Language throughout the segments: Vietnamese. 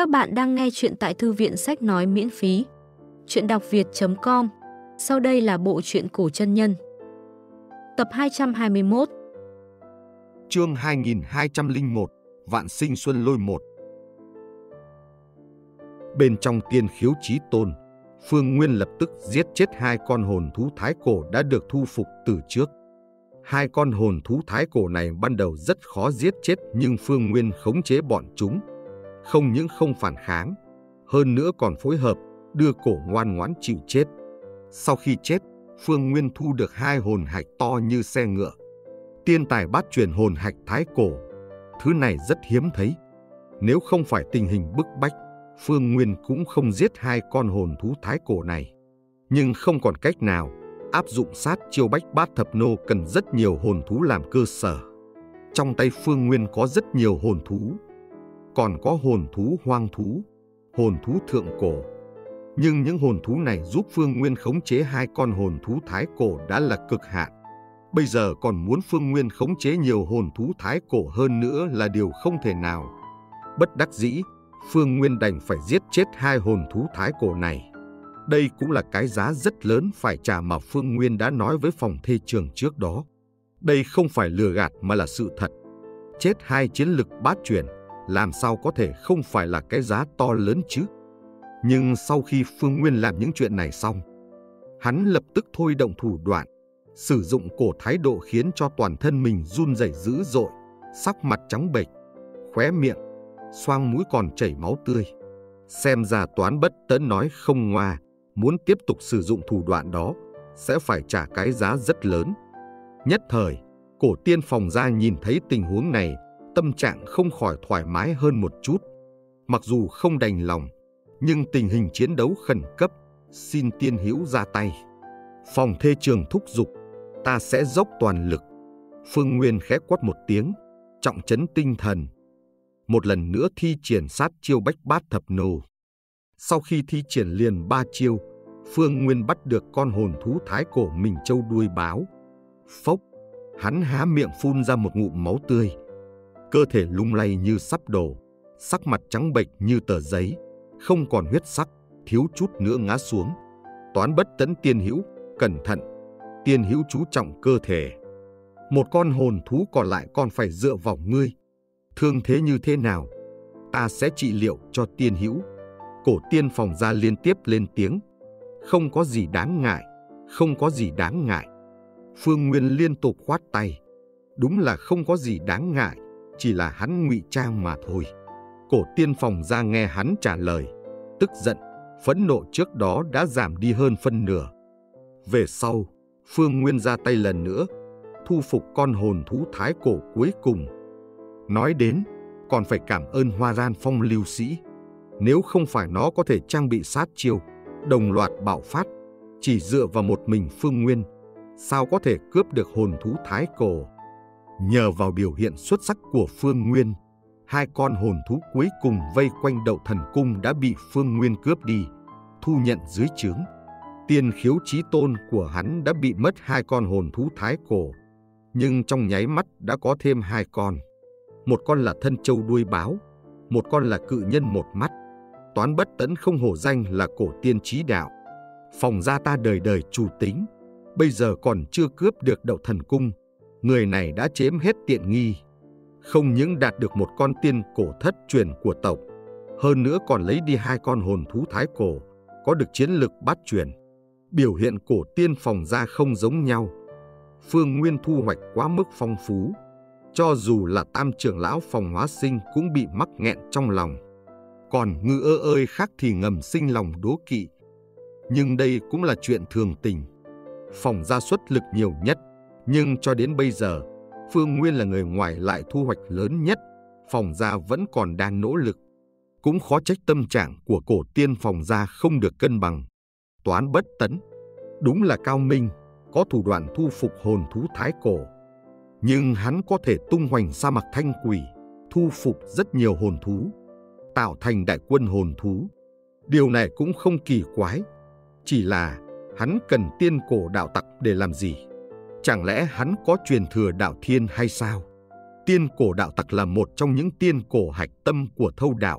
Các bạn đang nghe chuyện tại thư viện sách nói miễn phí. Chuyện đọc việt.com. Sau đây là bộ truyện cổ chân nhân. Tập 221. Chương 2201, Vạn Sinh Xuân Lôi 1. Bên trong Tiên Khiếu Chí Tôn, Phương Nguyên lập tức giết chết hai con hồn thú thái cổ đã được thu phục từ trước. Hai con hồn thú thái cổ này ban đầu rất khó giết chết, nhưng Phương Nguyên khống chế bọn chúng. Không những không phản kháng, hơn nữa còn phối hợp, đưa cổ ngoan ngoãn chịu chết. Sau khi chết, Phương Nguyên thu được hai hồn hạch to như xe ngựa. Tiên tài bát truyền hồn hạch thái cổ, thứ này rất hiếm thấy. Nếu không phải tình hình bức bách, Phương Nguyên cũng không giết hai con hồn thú thái cổ này. Nhưng không còn cách nào, áp dụng sát chiêu bách bát thập nô cần rất nhiều hồn thú làm cơ sở. Trong tay Phương Nguyên có rất nhiều hồn thú, còn có hồn thú hoang thú, hồn thú thượng cổ. Nhưng những hồn thú này giúp Phương Nguyên khống chế hai con hồn thú thái cổ đã là cực hạn. Bây giờ còn muốn Phương Nguyên khống chế nhiều hồn thú thái cổ hơn nữa là điều không thể nào. Bất đắc dĩ, Phương Nguyên đành phải giết chết hai hồn thú thái cổ này. Đây cũng là cái giá rất lớn phải trả mà Phương Nguyên đã nói với phòng thê trường trước đó. Đây không phải lừa gạt mà là sự thật. Chết hai chiến lực bát truyền, làm sao có thể không phải là cái giá to lớn chứ? Nhưng sau khi Phương Nguyên làm những chuyện này xong, hắn lập tức thôi động thủ đoạn, sử dụng cổ thái độ khiến cho toàn thân mình run rẩy dữ dội, sắc mặt trắng bệch, khóe miệng, xoang mũi còn chảy máu tươi. Xem ra Toán Bất Tẫn nói không ngoa, muốn tiếp tục sử dụng thủ đoạn đó sẽ phải trả cái giá rất lớn. Nhất thời, Cổ Tiên Phòng Gia nhìn thấy tình huống này, tâm trạng không khỏi thoải mái hơn một chút. Mặc dù không đành lòng, nhưng tình hình chiến đấu khẩn cấp, xin Tiên Hữu ra tay. Phòng thê trường thúc giục, ta sẽ dốc toàn lực. Phương Nguyên khẽ quát một tiếng, trọng trấn tinh thần. Một lần nữa thi triển sát chiêu bách bát thập nô. Sau khi thi triển liền 3 chiêu, Phương Nguyên bắt được con hồn thú thái cổ mình châu đuôi báo. Phốc, hắn há miệng phun ra một ngụm máu tươi. Cơ thể lung lay như sắp đổ, sắc mặt trắng bệch như tờ giấy, không còn huyết sắc, thiếu chút nữa ngã xuống. Toán Bất Tẫn Tiên Hữu, cẩn thận, Tiên Hữu chú trọng cơ thể. Một con hồn thú còn lại còn phải dựa vào ngươi. Thương thế như thế nào, ta sẽ trị liệu cho Tiên Hữu. Cổ Tiên Phòng Gia liên tiếp lên tiếng. Không có gì đáng ngại, không có gì đáng ngại. Phương Nguyên liên tục khoát tay. Đúng là không có gì đáng ngại, chỉ là hắn ngụy trang mà thôi. Cổ Tiên Phòng Gia nghe hắn trả lời, tức giận, phẫn nộ trước đó đã giảm đi hơn phân nửa. Về sau, Phương Nguyên ra tay lần nữa, thu phục con hồn thú thái cổ cuối cùng. Nói đến, còn phải cảm ơn Hoa Ran Phong Lưu Sĩ. Nếu không phải nó có thể trang bị sát chiêu, đồng loạt bạo phát, chỉ dựa vào một mình Phương Nguyên, sao có thể cướp được hồn thú thái cổ. Nhờ vào biểu hiện xuất sắc của Phương Nguyên, hai con hồn thú cuối cùng vây quanh Đậu Thần Cung đã bị Phương Nguyên cướp đi, thu nhận dưới trướng. Tiên Khiếu Chí Tôn của hắn đã bị mất hai con hồn thú thái cổ, nhưng trong nháy mắt đã có thêm hai con. Một con là Thân Châu đuôi báo, một con là Cự Nhân một mắt. Toán Bất Tẫn không hổ danh là cổ tiên chí đạo. Phòng gia ta đời đời chủ tính, bây giờ còn chưa cướp được Đậu Thần Cung, người này đã chiếm hết tiện nghi. Không những đạt được một con tiên cổ thất truyền của tộc, hơn nữa còn lấy đi hai con hồn thú thái cổ, có được chiến lực bát truyền. Biểu hiện Cổ Tiên Phòng Gia không giống nhau. Phương Nguyên thu hoạch quá mức phong phú, cho dù là Tam trưởng lão Phòng Hóa Sinh cũng bị mắc nghẹn trong lòng. Còn Ngư Ơ ơi khác thì ngầm sinh lòng đố kỵ. Nhưng đây cũng là chuyện thường tình. Phòng Gia xuất lực nhiều nhất, nhưng cho đến bây giờ, Phương Nguyên là người ngoài lại thu hoạch lớn nhất. Phòng Gia vẫn còn đang nỗ lực. Cũng khó trách tâm trạng của Cổ Tiên Phòng Gia không được cân bằng. Toán Bất Tẫn đúng là cao minh, có thủ đoạn thu phục hồn thú thái cổ. Nhưng hắn có thể tung hoành sa mạc thanh quỷ, thu phục rất nhiều hồn thú, tạo thành đại quân hồn thú. Điều này cũng không kỳ quái, chỉ là hắn cần tiên cổ đạo tặc để làm gì? Chẳng lẽ hắn có truyền thừa đạo thiên hay sao? Tiên cổ đạo tặc là một trong những tiên cổ hạch tâm của thâu đạo,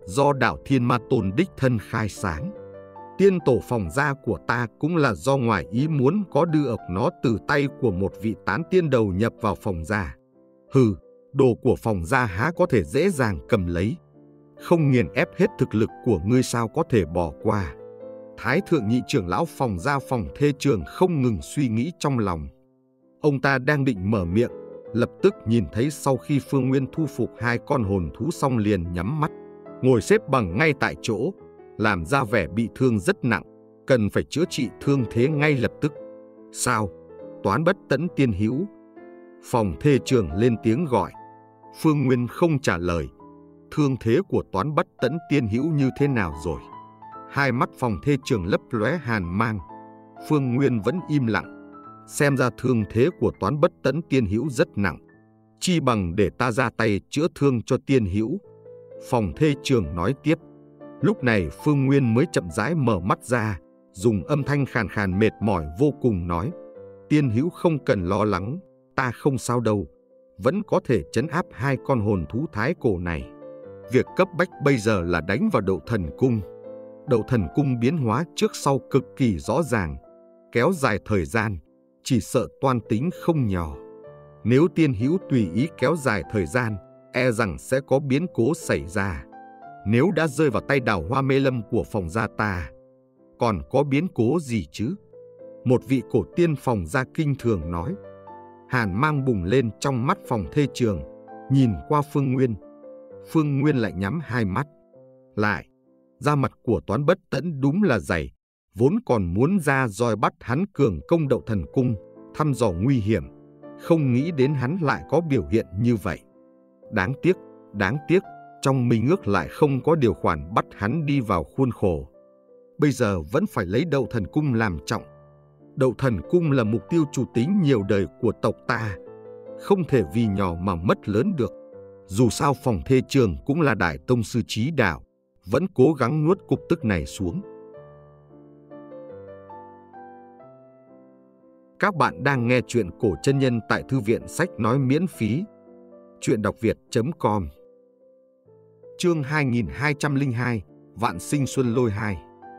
do đạo Thiên Ma Tôn đích thân khai sáng. Tiên tổ Phòng Gia của ta cũng là do ngoài ý muốn có đưa ộc nó từ tay của một vị tán tiên đầu nhập vào Phòng Gia. Hừ, đồ của Phòng Gia há có thể dễ dàng cầm lấy. Không nghiền ép hết thực lực của ngươi sao có thể bỏ qua. Thái thượng nhị trưởng lão Phòng Gia Phòng Thê Trường không ngừng suy nghĩ trong lòng. Ông ta đang định mở miệng, lập tức nhìn thấy sau khi Phương Nguyên thu phục 2 con hồn thú xong liền nhắm mắt, ngồi xếp bằng ngay tại chỗ, làm ra vẻ bị thương rất nặng, cần phải chữa trị thương thế ngay lập tức. Sao? Toán Bất Tẫn tiên hữu? Phòng Thê Trường lên tiếng gọi. Phương Nguyên không trả lời. Thương thế của Toán Bất Tẫn tiên hữu như thế nào rồi? Hai mắt Phòng Thê Trường lấp lóe hàn mang. Phương Nguyên vẫn im lặng. Xem ra thương thế của Toán Bất Tẫn tiên hữu rất nặng. Chi bằng để ta ra tay chữa thương cho tiên hữu. Phòng Thê Trường nói tiếp. Lúc này Phương Nguyên mới chậm rãi mở mắt ra, dùng âm thanh khàn khàn mệt mỏi vô cùng nói. Tiên hữu không cần lo lắng, ta không sao đâu, vẫn có thể trấn áp 2 con hồn thú thái cổ này. Việc cấp bách bây giờ là đánh vào Đậu Thần Cung. Đậu Thần Cung biến hóa trước sau cực kỳ rõ ràng, kéo dài thời gian, chỉ sợ toan tính không nhỏ. Nếu tiên hữu tùy ý kéo dài thời gian, e rằng sẽ có biến cố xảy ra. Nếu đã rơi vào tay Đào Hoa Mê Lâm của Phòng Gia ta, còn có biến cố gì chứ? Một vị cổ tiên Phòng Gia kinh thường nói. Hàn mang bùng lên trong mắt Phòng Thê Trường, nhìn qua Phương Nguyên. Phương Nguyên lại nhắm hai mắt lại. Da mặt của Toán Bất Tẫn đúng là dày, vốn còn muốn ra roi bắt hắn cường công Đậu Thần Cung, thăm dò nguy hiểm. Không nghĩ đến hắn lại có biểu hiện như vậy. Đáng tiếc, trong minh ước lại không có điều khoản bắt hắn đi vào khuôn khổ. Bây giờ vẫn phải lấy Đậu Thần Cung làm trọng. Đậu Thần Cung là mục tiêu chủ tính nhiều đời của tộc ta, không thể vì nhỏ mà mất lớn được. Dù sao Phòng Thê Trường cũng là đại tông sư trí đạo, vẫn cố gắng nuốt cục tức này xuống. Các bạn đang nghe chuyện cổ chân nhân tại Thư viện Sách Nói miễn phí. Chuyện đọc việt.com. Chương 2202, Vạn Sinh Xuân Lôi 2.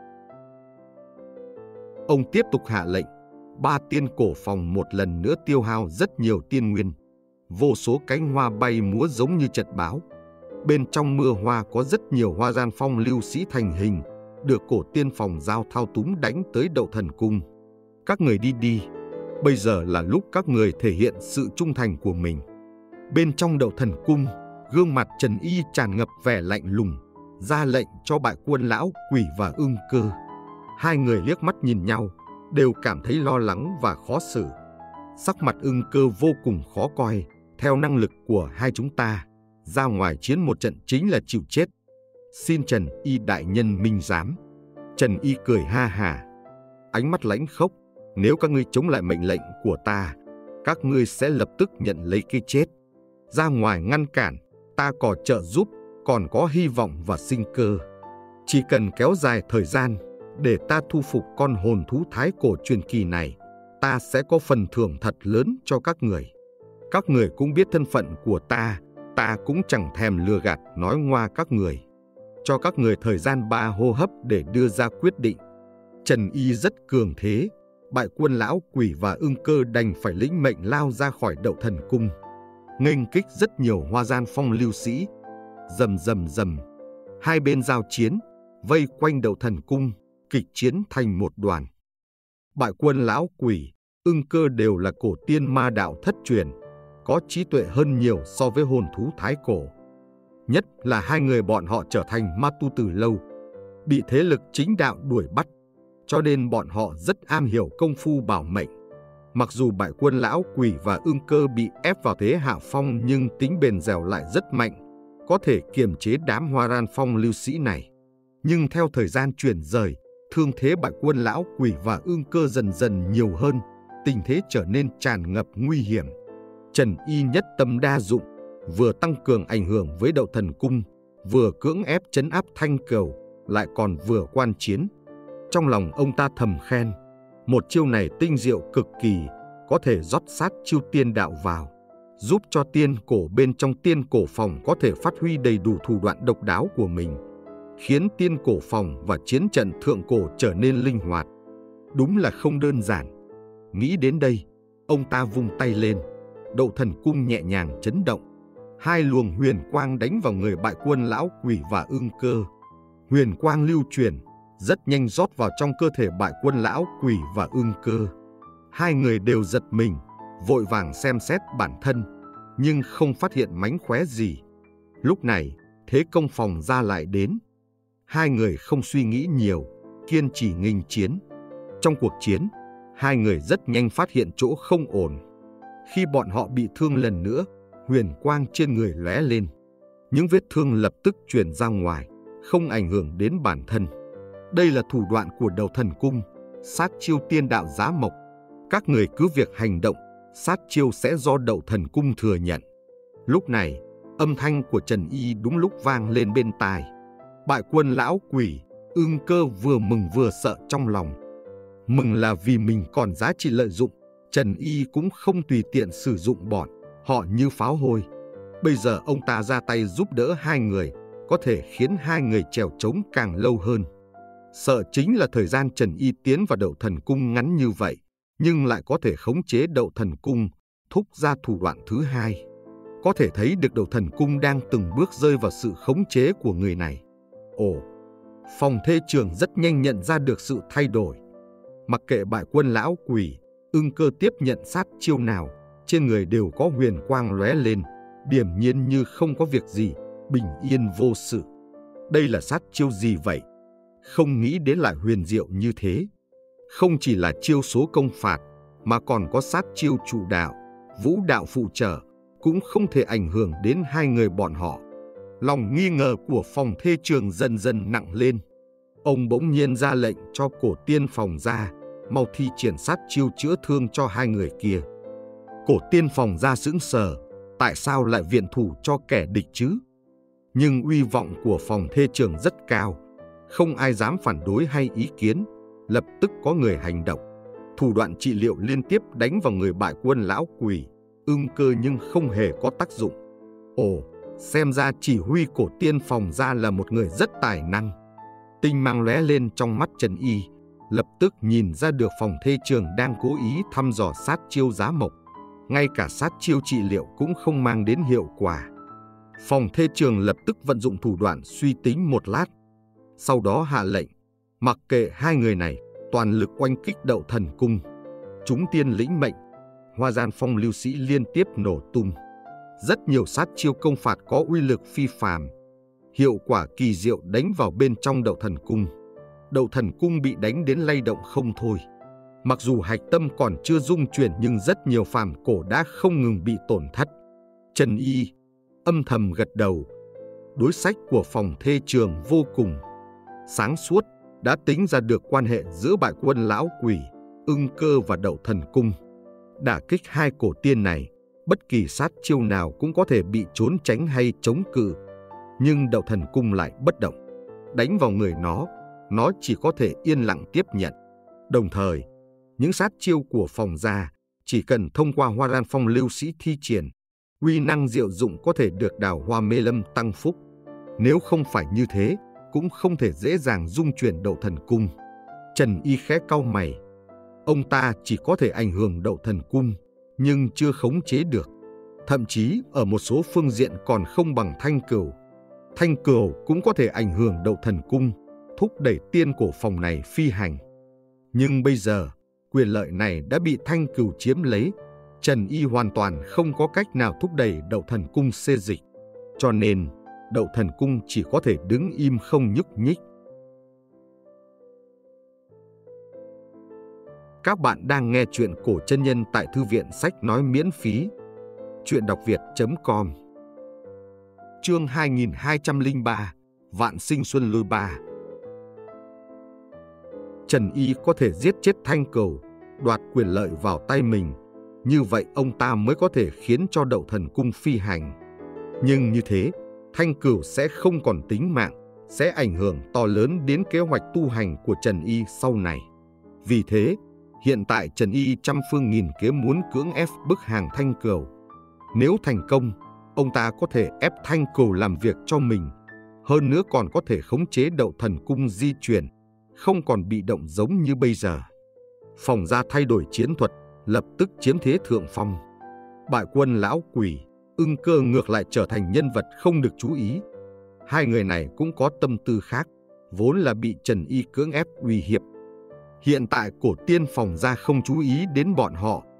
Ông tiếp tục hạ lệnh, 3 tiên cổ phòng một lần nữa tiêu hao rất nhiều tiên nguyên. Vô số cánh hoa bay múa giống như chật báo. Bên trong mưa hoa có rất nhiều hoa gian phong lưu sĩ thành hình, được cổ tiên Phòng Giao thao túng đánh tới Đậu Thần Cung. Các người đi, bây giờ là lúc các người thể hiện sự trung thành của mình. Bên trong Đậu Thần Cung, gương mặt Trần Y tràn ngập vẻ lạnh lùng, ra lệnh cho Bại Quân Lão, Quỷ và Ưng Cơ. Hai người liếc mắt nhìn nhau, đều cảm thấy lo lắng và khó xử. Sắc mặt Ưng Cơ vô cùng khó coi. Theo năng lực của hai chúng ta, ra ngoài chiến một trận chính là chịu chết. Xin Trần Y đại nhân minh giám. Trần Y cười ha hả, ánh mắt lãnh khốc. Nếu các ngươi chống lại mệnh lệnh của ta, các ngươi sẽ lập tức nhận lấy cái chết. Ra ngoài ngăn cản, ta có trợ giúp, còn có hy vọng và sinh cơ. Chỉ cần kéo dài thời gian để ta thu phục con hồn thú thái cổ truyền kỳ này, ta sẽ có phần thưởng thật lớn cho các người. Các người cũng biết thân phận của ta cũng chẳng thèm lừa gạt nói ngoa các người. Cho các người thời gian 3 hô hấp để đưa ra quyết định. Trần Y rất cường thế, Bại Quân Lão, Quỷ và Ưng Cơ đành phải lĩnh mệnh lao ra khỏi Đậu Thần Cung, nghênh kích rất nhiều hoa gian phong lưu sĩ. Rầm, hai bên giao chiến, vây quanh Đậu Thần Cung, kịch chiến thành một đoàn. Bại Quân Lão, Quỷ, Ưng Cơ đều là cổ tiên ma đạo thất truyền, có trí tuệ hơn nhiều so với hồn thú thái cổ. Nhất là hai người bọn họ trở thành ma tu từ lâu, bị thế lực chính đạo đuổi bắt, cho nên bọn họ rất am hiểu công phu bảo mệnh. Mặc dù Bại Quân Lão, Quỷ và Ưng Cơ bị ép vào thế hạ phong, nhưng tính bền dẻo lại rất mạnh, có thể kiềm chế đám hoa ran phong lưu sĩ này. Nhưng theo thời gian chuyển rời, thương thế Bại Quân Lão, Quỷ và Ưng Cơ dần dần nhiều hơn, tình thế trở nên tràn ngập nguy hiểm. Trần Y nhất tâm đa dụng, vừa tăng cường ảnh hưởng với Đậu Thần Cung, vừa cưỡng ép trấn áp Thanh Cừu, lại còn vừa quan chiến. Trong lòng ông ta thầm khen, một chiêu này tinh diệu cực kỳ, có thể rót sát chiêu tiên đạo vào, giúp cho tiên cổ bên trong tiên cổ phòng có thể phát huy đầy đủ thủ đoạn độc đáo của mình, khiến tiên cổ phòng và chiến trận thượng cổ trở nên linh hoạt. Đúng là không đơn giản. Nghĩ đến đây, ông ta vung tay lên, Đậu Thần Cung nhẹ nhàng chấn động. Hai luồng huyền quang đánh vào người bại quân lão quỷ và ưng cơ. Huyền quang lưu truyền, rất nhanh rót vào trong cơ thể bại quân lão quỷ và ưng cơ. Hai người đều giật mình, vội vàng xem xét bản thân, nhưng không phát hiện mánh khóe gì. Lúc này, thế công phòng ra lại đến. Hai người không suy nghĩ nhiều, kiên trì nghênh chiến. Trong cuộc chiến, hai người rất nhanh phát hiện chỗ không ổn. Khi bọn họ bị thương lần nữa, huyền quang trên người lóe lên. Những vết thương lập tức truyền ra ngoài, không ảnh hưởng đến bản thân. Đây là thủ đoạn của Đậu Thần Cung, sát chiêu tiên đạo giá mộc. Các người cứ việc hành động, sát chiêu sẽ do Đậu Thần Cung thừa nhận. Lúc này, âm thanh của Trần Y đúng lúc vang lên bên tai. Bại quân lão quỷ, ưng cơ vừa mừng vừa sợ trong lòng. Mừng là vì mình còn giá trị lợi dụng, Trần Y cũng không tùy tiện sử dụng bọn họ như pháo hôi. Bây giờ ông ta ra tay giúp đỡ hai người, có thể khiến hai người trèo trống càng lâu hơn. Sợ chính là thời gian Trần Y tiến vào Đậu Thần Cung ngắn như vậy, nhưng lại có thể khống chế Đậu Thần Cung, thúc ra thủ đoạn thứ hai. Có thể thấy được Đậu Thần Cung đang từng bước rơi vào sự khống chế của người này. Ồ, Phòng Thê Trường rất nhanh nhận ra được sự thay đổi. Mặc kệ bại quân lão quỷ, ưng cơ tiếp nhận sát chiêu nào, trên người đều có huyền quang lóe lên, điềm nhiên như không có việc gì, bình yên vô sự. Đây là sát chiêu gì vậy? Không nghĩ đến lại huyền diệu như thế. Không chỉ là chiêu số công phạt, mà còn có sát chiêu trụ đạo, vũ đạo phụ trợ, cũng không thể ảnh hưởng đến hai người bọn họ. Lòng nghi ngờ của Phòng Thê Trường dần dần nặng lên. Ông bỗng nhiên ra lệnh cho Cổ Tiên Phòng Gia mau thi triển sát chiêu chữa thương cho hai người kia. Cổ Tiên Phòng Gia sững sờ, tại sao lại viện thủ cho kẻ địch chứ? Nhưng uy vọng của Phòng Thê Trường rất cao, không ai dám phản đối hay ý kiến. Lập tức có người hành động. Thủ đoạn trị liệu liên tiếp đánh vào người bại quân lão quỷ, ưng cơ nhưng không hề có tác dụng. Ồ, xem ra chỉ huy Cổ Tiên Phòng Gia là một người rất tài năng. Tinh mang lóe lên trong mắt Trần Y, lập tức nhìn ra được Phòng Thê Trường đang cố ý thăm dò sát chiêu giá mộc. Ngay cả sát chiêu trị liệu cũng không mang đến hiệu quả. Phòng Thê Trường lập tức vận dụng thủ đoạn suy tính một lát. Sau đó hạ lệnh, mặc kệ hai người này, toàn lực oanh kích Đậu Thần Cung. Chúng tiên lĩnh mệnh, Hoa Gian Phong lưu sĩ liên tiếp nổ tung. Rất nhiều sát chiêu công phạt có uy lực phi phàm, hiệu quả kỳ diệu đánh vào bên trong Đậu Thần Cung. Đậu Thần Cung bị đánh đến lay động không thôi. Mặc dù hạch tâm còn chưa dung chuyển nhưng rất nhiều phàm cổ đã không ngừng bị tổn thất. Trần Y âm thầm gật đầu. Đối sách của Phòng Thê Trường vô cùng sáng suốt, đã tính ra được quan hệ giữa bại quân lão quỷ, ưng cơ và Đậu Thần Cung. Đả kích hai cổ tiên này, bất kỳ sát chiêu nào cũng có thể bị trốn tránh hay chống cự. Nhưng Đậu Thần Cung lại bất động. Đánh vào người nó chỉ có thể yên lặng tiếp nhận. Đồng thời, những sát chiêu của Phòng Gia chỉ cần thông qua Hoa Gian Phong lưu sĩ thi triển, uy năng diệu dụng có thể được Đào Hoa Mê Lâm tăng phúc. Nếu không phải như thế, cũng không thể dễ dàng dung chuyển Đậu Thần Cung. Trần Y khẽ cau mày. Ông ta chỉ có thể ảnh hưởng Đậu Thần Cung, nhưng chưa khống chế được. Thậm chí ở một số phương diện còn không bằng Thanh Cửu. Thanh Cửu cũng có thể ảnh hưởng Đậu Thần Cung, thúc đẩy tiên cổ phòng này phi hành. Nhưng bây giờ, quyền lợi này đã bị Thanh Cửu chiếm lấy. Trần Y hoàn toàn không có cách nào thúc đẩy Đậu Thần Cung xê dịch. Cho nên, Đậu Thần Cung chỉ có thể đứng im không nhúc nhích. Các bạn đang nghe chuyện cổ chân nhân tại Thư viện Sách Nói miễn phí. Chuyện đọc việt.com. Chương 2203, Vạn Sinh Xuân Lôi Ba. Trần Y có thể giết chết Thanh Cửu, đoạt quyền lợi vào tay mình. Như vậy ông ta mới có thể khiến cho Đậu Thần Cung phi hành. Nhưng như thế, Thanh Cửu sẽ không còn tính mạng, sẽ ảnh hưởng to lớn đến kế hoạch tu hành của Trần Y sau này. Vì thế, hiện tại Trần Y trăm phương nghìn kế muốn cưỡng ép bức hàng Thanh Cửu. Nếu thành công, ông ta có thể ép Thanh Cửu làm việc cho mình. Hơn nữa còn có thể khống chế Đậu Thần Cung di chuyển, không còn bị động giống như bây giờ. Phòng Gia thay đổi chiến thuật, lập tức chiếm thế thượng phong. Bại quân Lão Quỷ, Ưng Cơ ngược lại trở thành nhân vật không được chú ý. Hai người này cũng có tâm tư khác, vốn là bị Trần Y cưỡng ép uy hiếp. Hiện tại Cổ Tiên Phòng Gia không chú ý đến bọn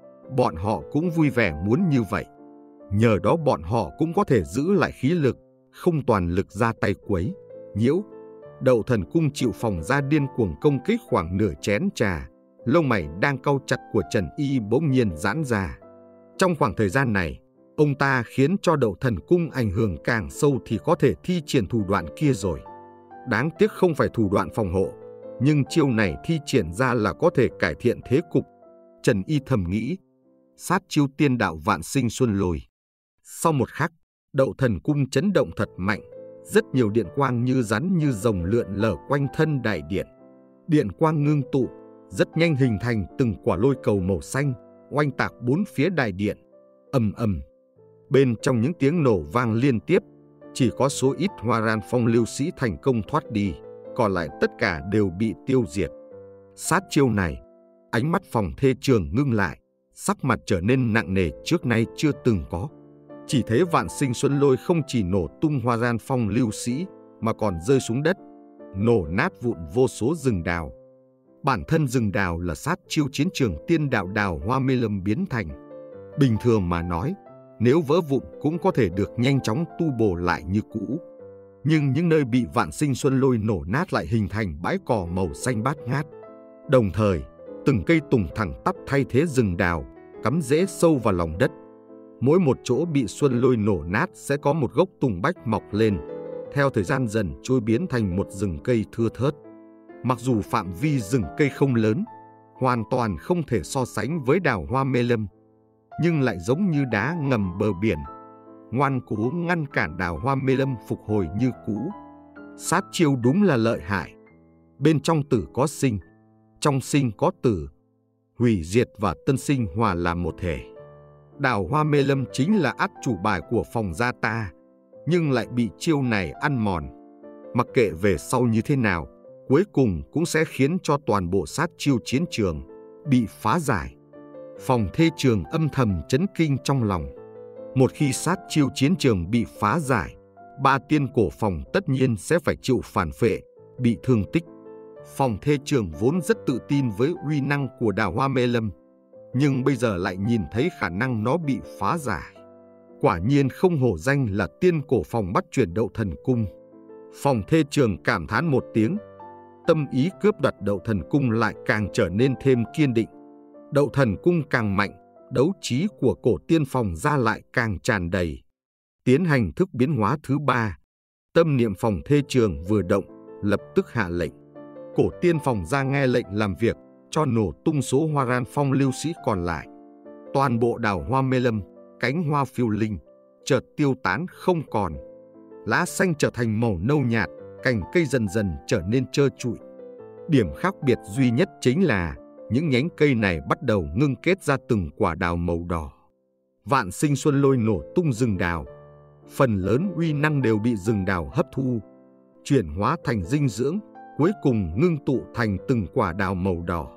họ cũng vui vẻ muốn như vậy. Nhờ đó bọn họ cũng có thể giữ lại khí lực, không toàn lực ra tay quấy, nhiễu. Đậu Thần Cung chịu Phòng Gia điên cuồng công kích khoảng nửa chén trà, lông mày đang cau chặt của Trần Y bỗng nhiên giãn ra. Trong khoảng thời gian này, ông ta khiến cho Đậu Thần Cung ảnh hưởng càng sâu thì có thể thi triển thủ đoạn kia rồi. Đáng tiếc không phải thủ đoạn phòng hộ, nhưng chiêu này thi triển ra là có thể cải thiện thế cục. Trần Y thầm nghĩ, sát chiêu tiên đạo vạn sinh xuân lôi. Sau một khắc, Đậu Thần Cung chấn động thật mạnh, rất nhiều điện quang như rắn như rồng lượn lờ quanh thân đại điện. Điện quang ngưng tụ, rất nhanh hình thành từng quả lôi cầu màu xanh, oanh tạc bốn phía đại điện. Ầm ầm. Bên trong những tiếng nổ vang liên tiếp, chỉ có số ít Hoa Ran Phong lưu sĩ thành công thoát đi, còn lại tất cả đều bị tiêu diệt. Sát chiêu này, ánh mắt Phòng Thê Trường ngưng lại, sắc mặt trở nên nặng nề trước nay chưa từng có. Chỉ thấy vạn sinh xuân lôi không chỉ nổ tung Hoa Ran Phong lưu sĩ, mà còn rơi xuống đất, nổ nát vụn vô số rừng đào. Bản thân rừng đào là sát chiêu chiến trường tiên đạo đào hoa mê lâm biến thành. Bình thường mà nói, nếu vỡ vụn cũng có thể được nhanh chóng tu bổ lại như cũ. Nhưng những nơi bị vạn sinh xuân lôi nổ nát lại hình thành bãi cỏ màu xanh bát ngát. Đồng thời, từng cây tùng thẳng tắp thay thế rừng đào, cắm rễ sâu vào lòng đất. Mỗi một chỗ bị xuân lôi nổ nát sẽ có một gốc tùng bách mọc lên, theo thời gian dần trôi biến thành một rừng cây thưa thớt. Mặc dù phạm vi rừng cây không lớn, hoàn toàn không thể so sánh với đào hoa mê lâm, nhưng lại giống như đá ngầm bờ biển, ngoan cố ngăn cản đào hoa mê lâm phục hồi như cũ. Sát chiêu đúng là lợi hại. Bên trong tử có sinh, trong sinh có tử, hủy diệt và tân sinh hòa làm một thể. Đào hoa mê lâm chính là át chủ bài của Phòng Gia ta, nhưng lại bị chiêu này ăn mòn. Mặc kệ về sau như thế nào, cuối cùng cũng sẽ khiến cho toàn bộ sát chiêu chiến trường bị phá giải. Phòng Thê Trường âm thầm chấn kinh trong lòng. Một khi sát chiêu chiến trường bị phá giải, ba tiên cổ phòng tất nhiên sẽ phải chịu phản phệ, bị thương tích. Phòng Thê Trường vốn rất tự tin với uy năng của đào hoa mê lâm, nhưng bây giờ lại nhìn thấy khả năng nó bị phá giải. Quả nhiên không hổ danh là tiên cổ phòng bắt chuyển Đậu Thần Cung. Phòng Thê Trường cảm thán một tiếng, tâm ý cướp đoạt Đậu Thần Cung lại càng trở nên thêm kiên định. Đậu Thần Cung càng mạnh, đấu trí của Cổ Tiên Phòng Gia lại càng tràn đầy. Tiến hành thức biến hóa thứ ba, tâm niệm Phòng Thê Trường vừa động, lập tức hạ lệnh. Cổ Tiên Phòng Gia nghe lệnh làm việc, cho nổ tung số Hoa Ran Phong lưu sĩ còn lại. Toàn bộ đào hoa mê lâm, cánh hoa phiêu linh, chợt tiêu tán không còn. Lá xanh trở thành màu nâu nhạt, cành cây dần dần trở nên trơ trụi. Điểm khác biệt duy nhất chính là những nhánh cây này bắt đầu ngưng kết ra từng quả đào màu đỏ. Vạn sinh xuân lôi nổ tung rừng đào. Phần lớn uy năng đều bị rừng đào hấp thu, chuyển hóa thành dinh dưỡng, cuối cùng ngưng tụ thành từng quả đào màu đỏ.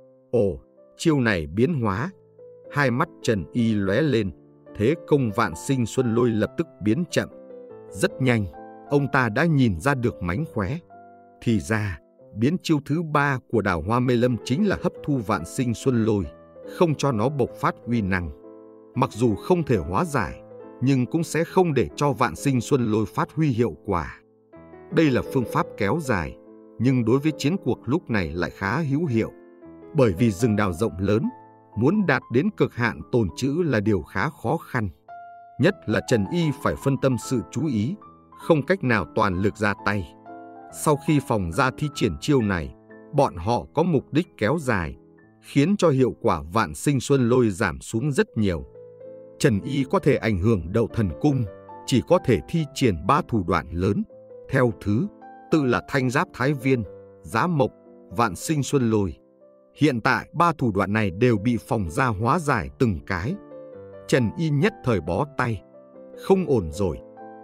Ồ, chiêu này biến hóa. Hai mắt Trần Y lóe lên, thế công vạn sinh xuân lôi lập tức biến chậm. Rất nhanh, ông ta đã nhìn ra được mánh khóe. Thì ra, biến chiêu thứ ba của đào hoa mê lâm chính là hấp thu vạn sinh xuân lôi, không cho nó bộc phát uy năng. Mặc dù không thể hóa giải, nhưng cũng sẽ không để cho vạn sinh xuân lôi phát huy hiệu quả. Đây là phương pháp kéo dài, nhưng đối với chiến cuộc lúc này lại khá hữu hiệu. Bởi vì rừng đào rộng lớn, muốn đạt đến cực hạn tồn trữ là điều khá khó khăn. Nhất là Trần Y phải phân tâm sự chú ý, không cách nào toàn lực ra tay. Sau khi Phòng Gia thi triển chiêu này, bọn họ có mục đích kéo dài, khiến cho hiệu quả vạn sinh xuân lôi giảm xuống rất nhiều. Trần Y có thể ảnh hưởng Đậu Thần Cung, chỉ có thể thi triển 3 thủ đoạn lớn, theo thứ tự là thanh giáp thái viên, giá mộc, vạn sinh xuân lôi. Hiện tại 3 thủ đoạn này đều bị Phòng Gia hóa giải từng cái. Trần Y nhất thời bó tay. Không ổn rồi.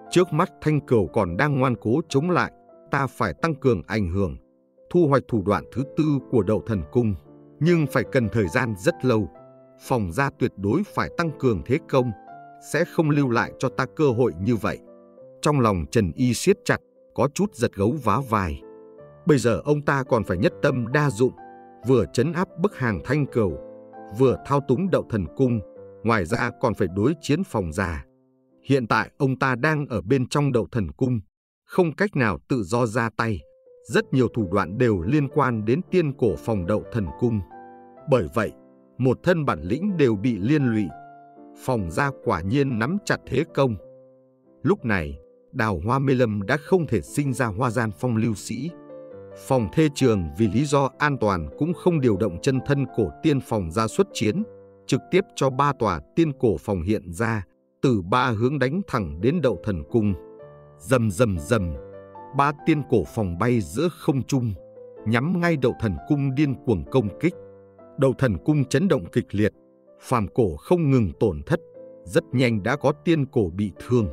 Trước mắt Thanh Cửu còn đang ngoan cố chống lại, ta phải tăng cường ảnh hưởng, thu hoạch thủ đoạn thứ tư của Đậu Thần Cung, nhưng phải cần thời gian rất lâu. Phòng gia tuyệt đối phải tăng cường thế công, sẽ không lưu lại cho ta cơ hội như vậy. Trong lòng Trần Y siết chặt, có chút giật gấu vá vai. Bây giờ ông ta còn phải nhất tâm đa dụng, vừa trấn áp bức hàng Thanh Cửu, vừa thao túng Đậu Thần Cung, ngoài ra còn phải đối chiến phòng gia. Hiện tại ông ta đang ở bên trong Đậu Thần Cung, không cách nào tự do ra tay. Rất nhiều thủ đoạn đều liên quan đến tiên cổ phòng Đậu Thần Cung. Bởi vậy, một thân bản lĩnh đều bị liên lụy. Phòng gia quả nhiên nắm chặt thế công. Lúc này, Đào Hoa Mê Lâm đã không thể sinh ra Hoa Gian Phong lưu sĩ. Phòng Thê Trường vì lý do an toàn cũng không điều động chân thân cổ tiên phòng ra xuất chiến, trực tiếp cho 3 tòa tiên cổ phòng hiện ra, từ 3 hướng đánh thẳng đến Đậu Thần Cung. Rầm rầm rầm, 3 tiên cổ phòng bay giữa không trung, nhắm ngay Đậu Thần Cung điên cuồng công kích. Đậu Thần Cung chấn động kịch liệt, phàm cổ không ngừng tổn thất, rất nhanh đã có tiên cổ bị thương.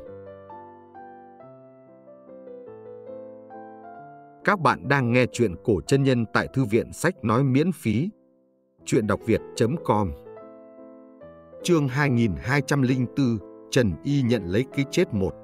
Các bạn đang nghe chuyện cổ chân nhân tại Thư viện Sách Nói miễn phí. Chuyện đọc việt.com. Chương 2204, Trần Y nhận lấy cái chết 1.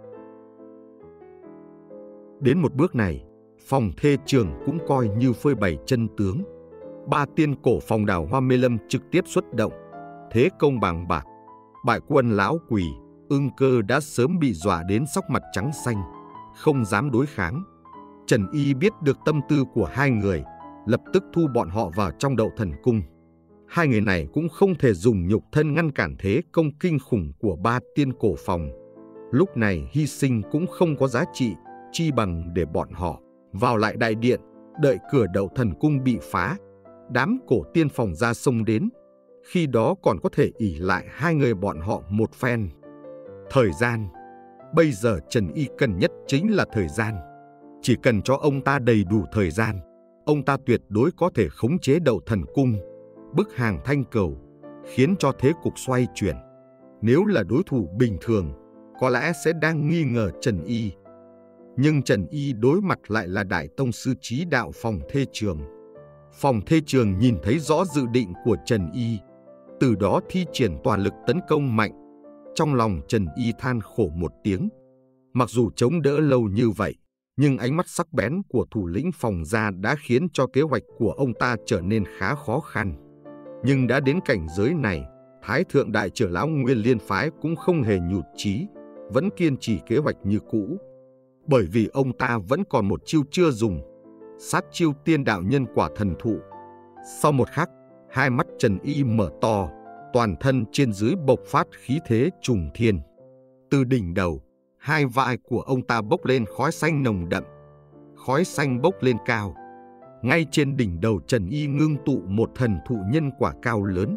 Đến một bước này, phòng Thê Trường cũng coi như phơi bày chân tướng. 3 tiên cổ phòng Đào Hoa Mê Lâm trực tiếp xuất động, thế công bàng bạc. Bại quân Lão Quỷ, Ưng Cơ đã sớm bị dọa đến sắc mặt trắng xanh, không dám đối kháng. Trần Y biết được tâm tư của hai người, lập tức thu bọn họ vào trong Đậu Thần Cung. Hai người này cũng không thể dùng nhục thân ngăn cản thế công kinh khủng của 3 tiên cổ phòng. Lúc này hy sinh cũng không có giá trị, chi bằng để bọn họ vào lại đại điện, đợi cửa Đậu Thần Cung bị phá, đám cổ tiên phòng ra xông đến. Khi đó còn có thể ỷ lại hai người bọn họ một phen. Thời gian, bây giờ Trần Y cần nhất chính là thời gian. Chỉ cần cho ông ta đầy đủ thời gian, ông ta tuyệt đối có thể khống chế Đậu Thần Cung, bức hàng Thanh Cửu, khiến cho thế cục xoay chuyển. Nếu là đối thủ bình thường, có lẽ sẽ đang nghi ngờ Trần Y. Nhưng Trần Y đối mặt lại là Đại Tông Sư Chí Đạo phòng Thê Trường. Phòng Thê Trường nhìn thấy rõ dự định của Trần Y, từ đó thi triển toàn lực tấn công mạnh. Trong lòng Trần Y than khổ một tiếng. Mặc dù chống đỡ lâu như vậy, nhưng ánh mắt sắc bén của thủ lĩnh phòng gia đã khiến cho kế hoạch của ông ta trở nên khá khó khăn. Nhưng đã đến cảnh giới này, Thái Thượng Đại Trưởng Lão Nguyên Liên Phái cũng không hề nhụt chí, vẫn kiên trì kế hoạch như cũ. Bởi vì ông ta vẫn còn một chiêu chưa dùng, sát chiêu tiên đạo nhân quả thần thụ. Sau một khắc, hai mắt Trần Y mở to, toàn thân trên dưới bộc phát khí thế trùng thiên. Từ đỉnh đầu, hai vai của ông ta bốc lên khói xanh nồng đậm. Khói xanh bốc lên cao. Ngay trên đỉnh đầu Trần Y ngưng tụ một thần thụ nhân quả cao lớn.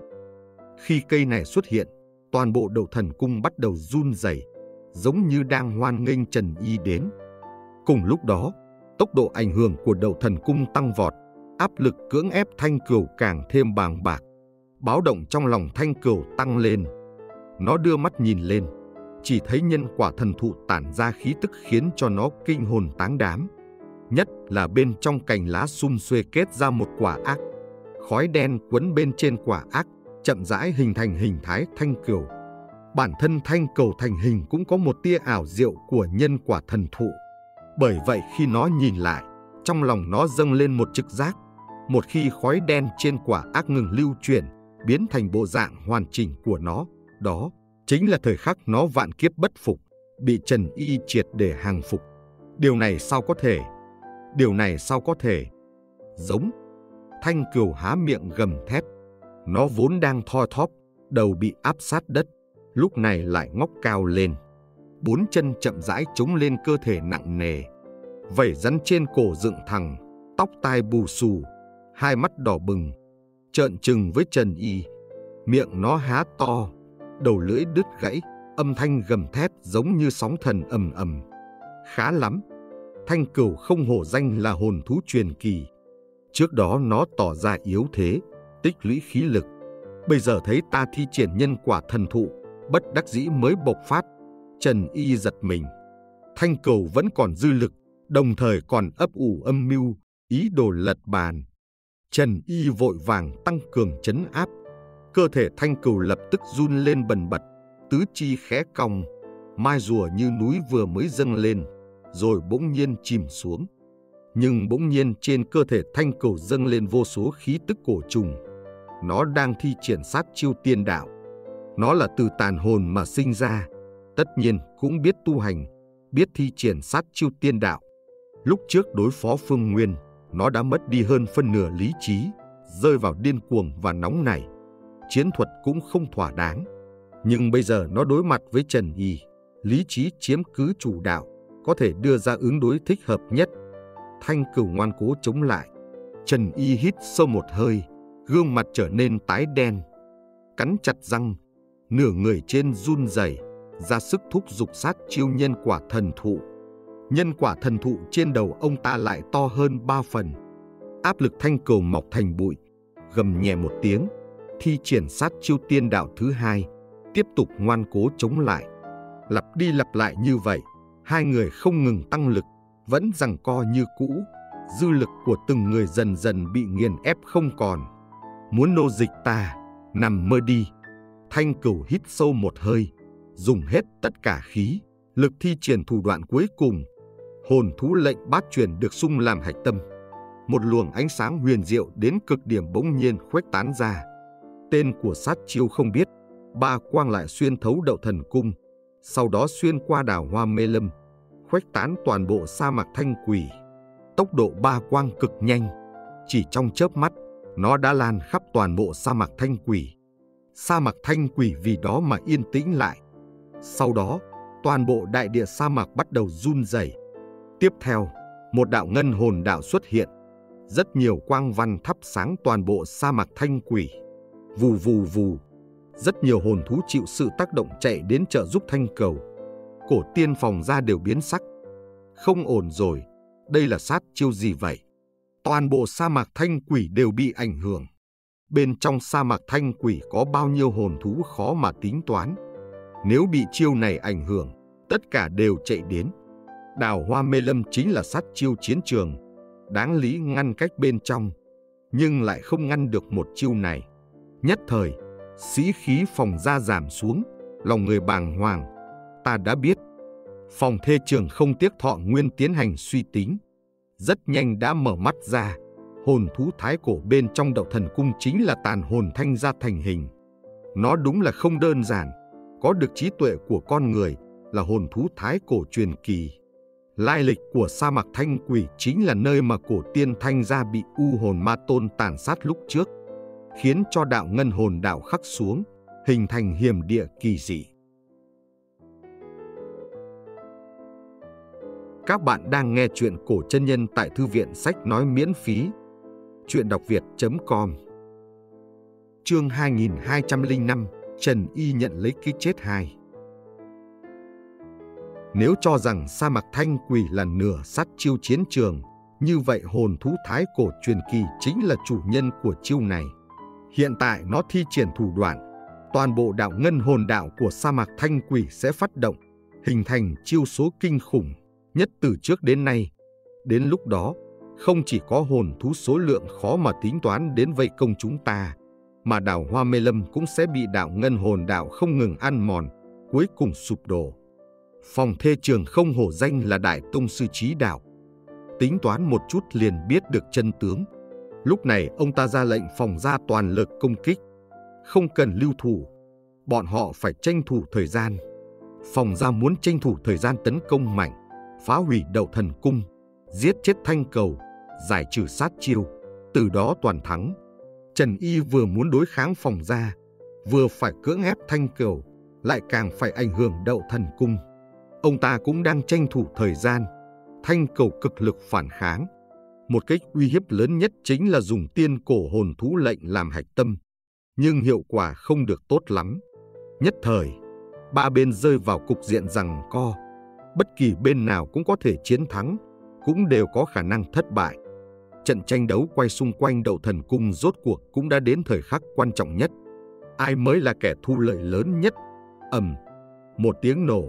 Khi cây này xuất hiện, toàn bộ Đậu Thần Cung bắt đầu run rẩy, giống như đang hoan nghênh Trần Y đến. Cùng lúc đó, tốc độ ảnh hưởng của Đậu Thần Cung tăng vọt, áp lực cưỡng ép Thanh Cửu càng thêm bàng bạc. Báo động trong lòng Thanh Cửu tăng lên. Nó đưa mắt nhìn lên, chỉ thấy nhân quả thần thụ tản ra khí tức khiến cho nó kinh hồn táng đám. Nhất là bên trong cành lá sum xuê kết ra một quả ác. Khói đen quấn bên trên quả ác, chậm rãi hình thành hình thái Thanh Cửu. Bản thân Thanh Cửu thành hình cũng có một tia ảo diệu của nhân quả thần thụ. Bởi vậy khi nó nhìn lại, trong lòng nó dâng lên một trực giác. Một khi khói đen trên quả ác ngừng lưu chuyển, biến thành bộ dạng hoàn chỉnh của nó, đó chính là thời khắc nó vạn kiếp bất phục, bị Trần Y triệt để hàng phục. Điều này sao có thể? Điều này sao có thể? Giống. Thanh Cửu há miệng gầm thét. Nó vốn đang thoi thóp, đầu bị áp sát đất, lúc này lại ngóc cao lên. 4 chân chậm rãi chống lên cơ thể nặng nề. Vảy rắn trên cổ dựng thẳng, tóc tai bù xù, hai mắt đỏ bừng, trợn trừng với Trần Y. Miệng nó há to, đầu lưỡi đứt gãy, âm thanh gầm thét giống như sóng thần ầm ầm. Khá lắm. Thanh Cửu không hổ danh là hồn thú truyền kỳ. Trước đó nó tỏ ra yếu thế, tích lũy khí lực. Bây giờ thấy ta thi triển nhân quả thần thụ, bất đắc dĩ mới bộc phát. Trần Y giật mình. Thanh Cừu vẫn còn dư lực, đồng thời còn ấp ủ âm mưu, ý đồ lật bàn. Trần Y vội vàng tăng cường trấn áp. Cơ thể Thanh Cừu lập tức run lên bần bật, tứ chi khẽ cong, mai rùa như núi vừa mới dâng lên, rồi bỗng nhiên chìm xuống. Nhưng bỗng nhiên trên cơ thể Thanh Cừu dâng lên vô số khí tức cổ trùng. Nó đang thi triển sát chiêu tiên đạo. Nó là từ tàn hồn mà sinh ra, tất nhiên cũng biết tu hành, biết thi triển sát chiêu tiên đạo. Lúc trước đối phó Phương Nguyên, nó đã mất đi hơn phân nửa lý trí, rơi vào điên cuồng và nóng nảy. Chiến thuật cũng không thỏa đáng. Nhưng bây giờ nó đối mặt với Trần Y, lý trí chiếm cứ chủ đạo, có thể đưa ra ứng đối thích hợp nhất. Thanh Cừu ngoan cố chống lại. Trần Y hít sâu một hơi, gương mặt trở nên tái đen, cắn chặt răng, nửa người trên run rẩy, ra sức thúc giục sát chiêu nhân quả thần thụ. Nhân quả thần thụ trên đầu ông ta lại to hơn 3 phần. Áp lực Thanh Cừu mọc thành bụi, gầm nhẹ một tiếng, thi triển sát chiêu tiên đạo thứ hai, tiếp tục ngoan cố chống lại. Lặp đi lặp lại như vậy, hai người không ngừng tăng lực, vẫn giằng co như cũ. Dư lực của từng người dần dần bị nghiền ép không còn. Muốn nô dịch ta, nằm mơ đi. Thanh Cừu hít sâu một hơi, dùng hết tất cả khí lực thi triển thủ đoạn cuối cùng. Hồn thú lệnh bát truyền được xung làm hạch tâm. Một luồng ánh sáng huyền diệu đến cực điểm bỗng nhiên khuếch tán ra. Tên của sát chiêu không biết, ba quang lại xuyên thấu Đậu Thần Cung, sau đó xuyên qua đảo Hoa Mê Lâm, khuếch tán toàn bộ sa mạc Thanh Quỷ. Tốc độ ba quang cực nhanh, chỉ trong chớp mắt, nó đã lan khắp toàn bộ sa mạc Thanh Quỷ. Sa mạc Thanh Quỷ vì đó mà yên tĩnh lại. Sau đó, toàn bộ đại địa sa mạc bắt đầu run rẩy. Tiếp theo, một đạo ngân hồn đạo xuất hiện. Rất nhiều quang văn thắp sáng toàn bộ sa mạc Thanh Quỷ. Vù vù vù, rất nhiều hồn thú chịu sự tác động chạy đến trợ giúp Thanh Cừu. Cổ tiên Phòng Gia đều biến sắc. Không ổn rồi, đây là sát chiêu gì vậy? Toàn bộ sa mạc Thanh Quỷ đều bị ảnh hưởng. Bên trong sa mạc Thanh Quỷ có bao nhiêu hồn thú khó mà tính toán. Nếu bị chiêu này ảnh hưởng, tất cả đều chạy đến. Đảo Hoa Mê Lâm chính là sát chiêu chiến trường, đáng lý ngăn cách bên trong, nhưng lại không ngăn được một chiêu này. Nhất thời, sĩ khí Phòng Gia giảm xuống, lòng người bàng hoàng. Ta đã biết. Phòng Thê Trường không tiếc thọ nguyên tiến hành suy tính. Rất nhanh đã mở mắt ra. Hồn thú thái cổ bên trong Đậu Thần Cung chính là tàn hồn Thanh Gia thành hình. Nó đúng là không đơn giản, có được trí tuệ của con người, là hồn thú thái cổ truyền kỳ. Lai lịch của sa mạc Thanh Quỷ chính là nơi mà cổ tiên Thanh Gia bị U Hồn Ma Tôn tàn sát lúc trước, khiến cho đạo ngân hồn đạo khắc xuống, hình thành hiểm địa kỳ dị. Các bạn đang nghe chuyện cổ chân nhân tại Thư viện Sách Nói miễn phí. Chuyện đọc việt.com. Chương 2205, Trần Y nhận lấy cái chết 2. Nếu cho rằng sa mạc Thanh Quỷ là nửa sát chiêu chiến trường, như vậy hồn thú thái cổ truyền kỳ chính là chủ nhân của chiêu này. Hiện tại nó thi triển thủ đoạn, toàn bộ đạo ngân hồn đạo của sa mạc Thanh Quỷ sẽ phát động, hình thành chiêu số kinh khủng nhất từ trước đến nay. Đến lúc đó, không chỉ có hồn thú số lượng khó mà tính toán đến vây công chúng ta, mà đảo Hoa Mê Lâm cũng sẽ bị đạo ngân hồn đạo không ngừng ăn mòn, cuối cùng sụp đổ. Phòng Thê Trường không hổ danh là đại tông sư trí đạo. Tính toán một chút liền biết được chân tướng. Lúc này ông ta ra lệnh Phòng Gia toàn lực công kích, không cần lưu thủ, bọn họ phải tranh thủ thời gian. Phòng Gia muốn tranh thủ thời gian tấn công mạnh, phá hủy Đậu Thần Cung, giết chết Thanh Cừu, giải trừ sát chiêu, từ đó toàn thắng. Trần Y vừa muốn đối kháng Phòng Gia, vừa phải cưỡng ép Thanh Cừu, lại càng phải ảnh hưởng Đậu Thần Cung. Ông ta cũng đang tranh thủ thời gian. Thanh Cừu cực lực phản kháng. Một cách uy hiếp lớn nhất chính là dùng tiên cổ hồn thú lệnh làm hạch tâm, nhưng hiệu quả không được tốt lắm. Nhất thời, ba bên rơi vào cục diện giằng co. Bất kỳ bên nào cũng có thể chiến thắng, cũng đều có khả năng thất bại. Trận tranh đấu quay xung quanh Đậu Thần Cung rốt cuộc cũng đã đến thời khắc quan trọng nhất. Ai mới là kẻ thu lợi lớn nhất? Ầm, một tiếng nổ,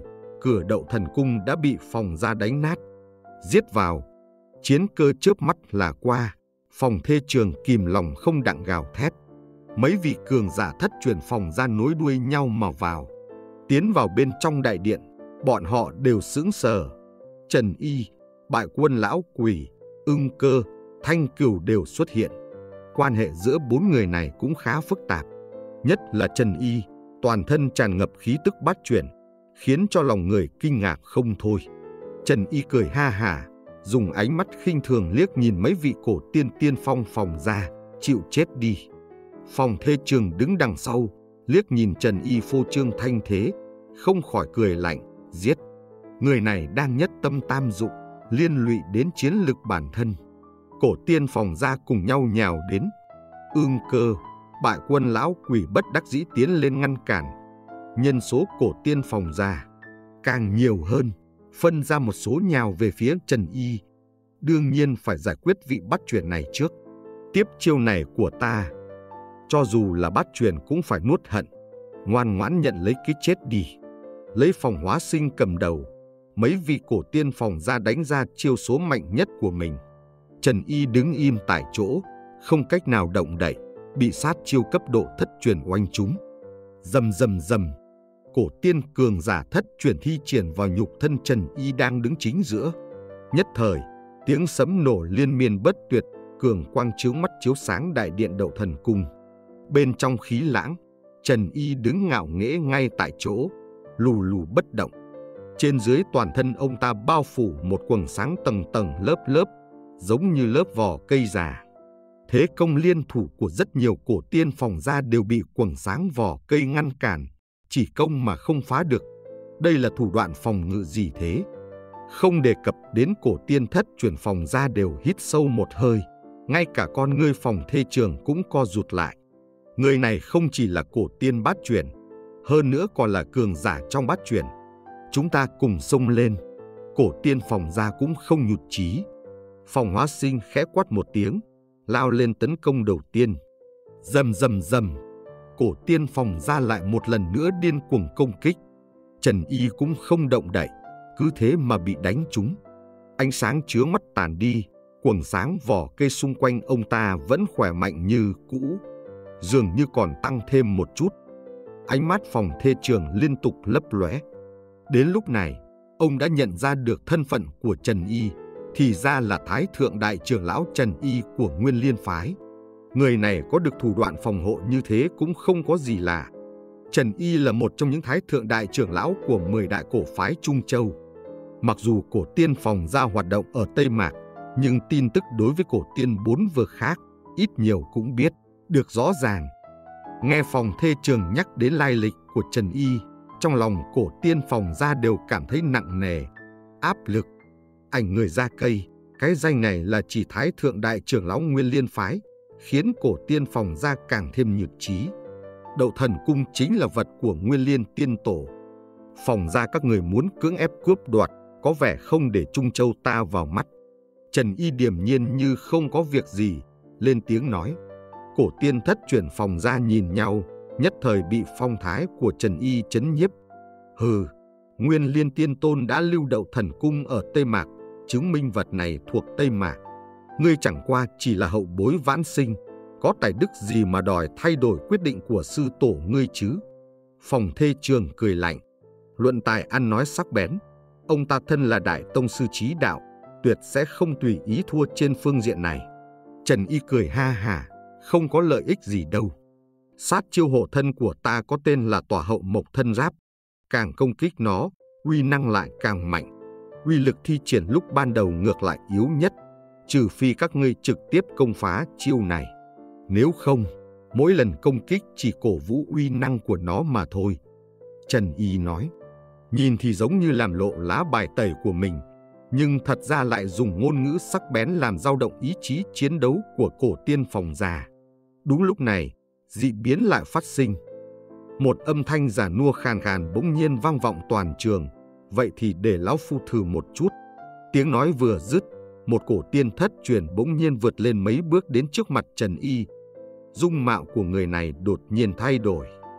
cửa Đậu Thần Cung đã bị Phòng Gia đánh nát. Giết vào, chiến cơ chớp mắt là qua, Phòng Thê Trường kìm lòng không đặng gào thét. Mấy vị cường giả thất truyền Phòng Gia nối đuôi nhau mà vào. Tiến vào bên trong đại điện, bọn họ đều sững sờ. Trần Y, Bại Quân Lão Quỷ, Ưng Cơ, Thanh Cửu đều xuất hiện. Quan hệ giữa bốn người này cũng khá phức tạp. Nhất là Trần Y, toàn thân tràn ngập khí tức bát truyền, khiến cho lòng người kinh ngạc không thôi. Trần Y cười ha hả, dùng ánh mắt khinh thường liếc nhìn mấy vị cổ tiên tiên phong Phòng Gia, chịu chết đi. Phòng Thê Trường đứng đằng sau, liếc nhìn Trần Y phô trương thanh thế, không khỏi cười lạnh, giết. Người này đang nhất tâm tam dụng, liên lụy đến chiến lực bản thân. Cổ tiên Phòng Gia cùng nhau nhào đến. Ương Cơ, Bại Quân Lão Quỷ bất đắc dĩ tiến lên ngăn cản. Nhân số cổ tiên Phòng Gia càng nhiều hơn, phân ra một số nhào về phía Trần Y. Đương nhiên phải giải quyết vị bắt truyền này trước. Tiếp chiêu này của ta, cho dù là bắt truyền cũng phải nuốt hận, ngoan ngoãn nhận lấy cái chết đi. Lấy Phòng Hóa Sinh cầm đầu, mấy vị cổ tiên Phòng Gia đánh ra chiêu số mạnh nhất của mình. Trần Y đứng im tại chỗ, không cách nào động đậy, bị sát chiêu cấp độ thất truyền oanh trúng. Rầm rầm rầm, cổ tiên cường giả thất truyền thi triển vào nhục thân Trần Y đang đứng chính giữa. Nhất thời, tiếng sấm nổ liên miên bất tuyệt, cường quang chiếu mắt chiếu sáng đại điện Đậu Thần Cung. Bên trong khí lãng, Trần Y đứng ngạo nghễ ngay tại chỗ, lù lù bất động. Trên dưới toàn thân ông ta bao phủ một quầng sáng tầng tầng lớp lớp, giống như lớp vỏ cây già. Thế công liên thủ của rất nhiều cổ tiên Phòng Gia đều bị quầng sáng vỏ cây ngăn cản, chỉ công mà không phá được. Đây là thủ đoạn phòng ngự gì thế? Không đề cập đến cổ tiên thất truyền Phòng Gia đều hít sâu một hơi, ngay cả con ngươi Phòng Thê Trường cũng co rụt lại. Người này không chỉ là cổ tiên bát truyền, hơn nữa còn là cường giả trong bát truyền. Chúng ta cùng xông lên. Cổ tiên Phòng Gia cũng không nhụt chí. Phòng Hóa Sinh khẽ quát một tiếng, lao lên tấn công đầu tiên. Rầm rầm rầm, cổ tiên Phòng Gia lại một lần nữa điên cuồng công kích. Trần Y cũng không động đậy, cứ thế mà bị đánh trúng. Ánh sáng chướng mắt tàn đi, quầng sáng vỏ cây xung quanh ông ta vẫn khỏe mạnh như cũ, dường như còn tăng thêm một chút. Ánh mắt Phòng Thê Trường liên tục lấp lóe. Đến lúc này, ông đã nhận ra được thân phận của Trần Y, thì ra là Thái Thượng Đại Trưởng Lão Trần Y của Nguyên Liên Phái. Người này có được thủ đoạn phòng hộ như thế cũng không có gì lạ. Trần Y là một trong những Thái Thượng Đại Trưởng Lão của 10 đại cổ phái Trung Châu. Mặc dù cổ tiên Phòng Gia hoạt động ở Tây Mạc, nhưng tin tức đối với cổ tiên bốn vực khác, ít nhiều cũng biết được rõ ràng. Nghe Phòng Thê Trường nhắc đến lai lịch của Trần Y, trong lòng cổ tiên Phòng Gia đều cảm thấy nặng nề, áp lực. Ảnh người da cây, cái danh này là chỉ Thái Thượng Đại Trưởng Lão Nguyên Liên Phái, khiến cổ tiên Phòng Gia càng thêm nhụt chí. Đậu Thần Cung chính là vật của Nguyên Liên Tiên Tổ. Phòng Gia các người muốn cưỡng ép cướp đoạt, có vẻ không để Trung Châu ta vào mắt. Trần Y điềm nhiên như không có việc gì, lên tiếng nói. Cổ tiên thất truyền Phòng Gia nhìn nhau, nhất thời bị phong thái của Trần Y chấn nhiếp. Hừ, Nguyên Liên Tiên Tôn đã lưu Đậu Thần Cung ở Tây Mạc, chứng minh vật này thuộc Tây Mạc. Ngươi chẳng qua chỉ là hậu bối vãn sinh, có tài đức gì mà đòi thay đổi quyết định của sư tổ ngươi chứ? Phòng Thê Trường cười lạnh, luận tài ăn nói sắc bén. Ông ta thân là đại tông sư trí đạo, tuyệt sẽ không tùy ý thua trên phương diện này. Trần Y cười ha hả, không có lợi ích gì đâu. Sát chiêu hộ thân của ta có tên là Tỏa Hậu Mộc Thân Giáp. Càng công kích nó, uy năng lại càng mạnh. Uy lực thi triển lúc ban đầu ngược lại yếu nhất, trừ phi các ngươi trực tiếp công phá chiêu này. Nếu không, mỗi lần công kích chỉ cổ vũ uy năng của nó mà thôi. Trần Y nói, nhìn thì giống như làm lộ lá bài tẩy của mình, nhưng thật ra lại dùng ngôn ngữ sắc bén làm dao động ý chí chiến đấu của cổ tiên Phòng Gia. Đúng lúc này, dị biến lại phát sinh. Một âm thanh già nua khàn khàn bỗng nhiên vang vọng toàn trường. Vậy thì để lão phu thử một chút. Tiếng nói vừa dứt, một cổ tiên thất truyền bỗng nhiên vượt lên mấy bước đến trước mặt Trần Y. Dung mạo của người này đột nhiên thay đổi.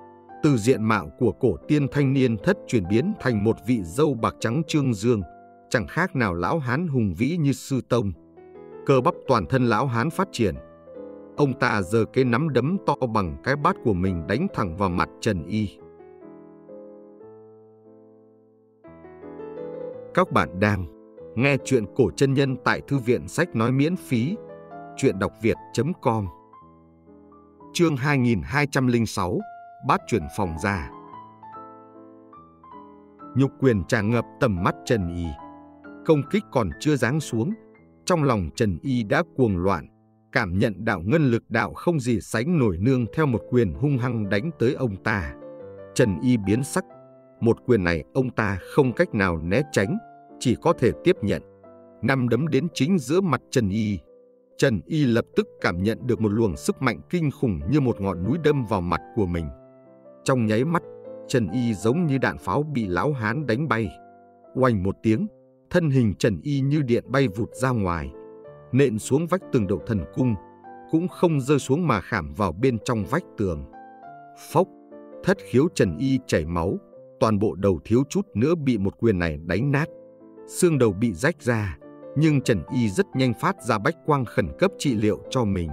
Từ diện mạo của cổ tiên thanh niên thất chuyển biến thành một vị dâu bạc trắng trương dương, chẳng khác nào lão hán hùng vĩ như sư tông. Cơ bắp toàn thân lão hán phát triển. Ông ta giơ cái nắm đấm to bằng cái bát của mình đánh thẳng vào mặt Trần Y. Các bạn đang nghe chuyện cổ chân nhân tại Thư viện Sách Nói miễn phí, chuyện đọc việt.com. Chương 2206, Bát chuyển phòng ra. Nhục quyền tràn ngập tầm mắt Trần Y. Công kích còn chưa giáng xuống, trong lòng Trần Y đã cuồng loạn, cảm nhận đạo ngân lực đạo không gì sánh nổi nương theo một quyền hung hăng đánh tới ông ta. Trần Y biến sắc, một quyền này ông ta không cách nào né tránh, chỉ có thể tiếp nhận. Nắm đấm đến chính giữa mặt Trần Y. Trần Y lập tức cảm nhận được một luồng sức mạnh kinh khủng như một ngọn núi đâm vào mặt của mình. Trong nháy mắt, Trần Y giống như đạn pháo bị lão hán đánh bay. Oanh một tiếng, thân hình Trần Y như điện bay vụt ra ngoài, nện xuống vách tường Đậu Thần Cung, cũng không rơi xuống mà khảm vào bên trong vách tường. Phốc, thất khiếu Trần Y chảy máu, toàn bộ đầu thiếu chút nữa bị một quyền này đánh nát. Xương đầu bị rách ra, nhưng Trần Y rất nhanh phát ra bách quang khẩn cấp trị liệu cho mình.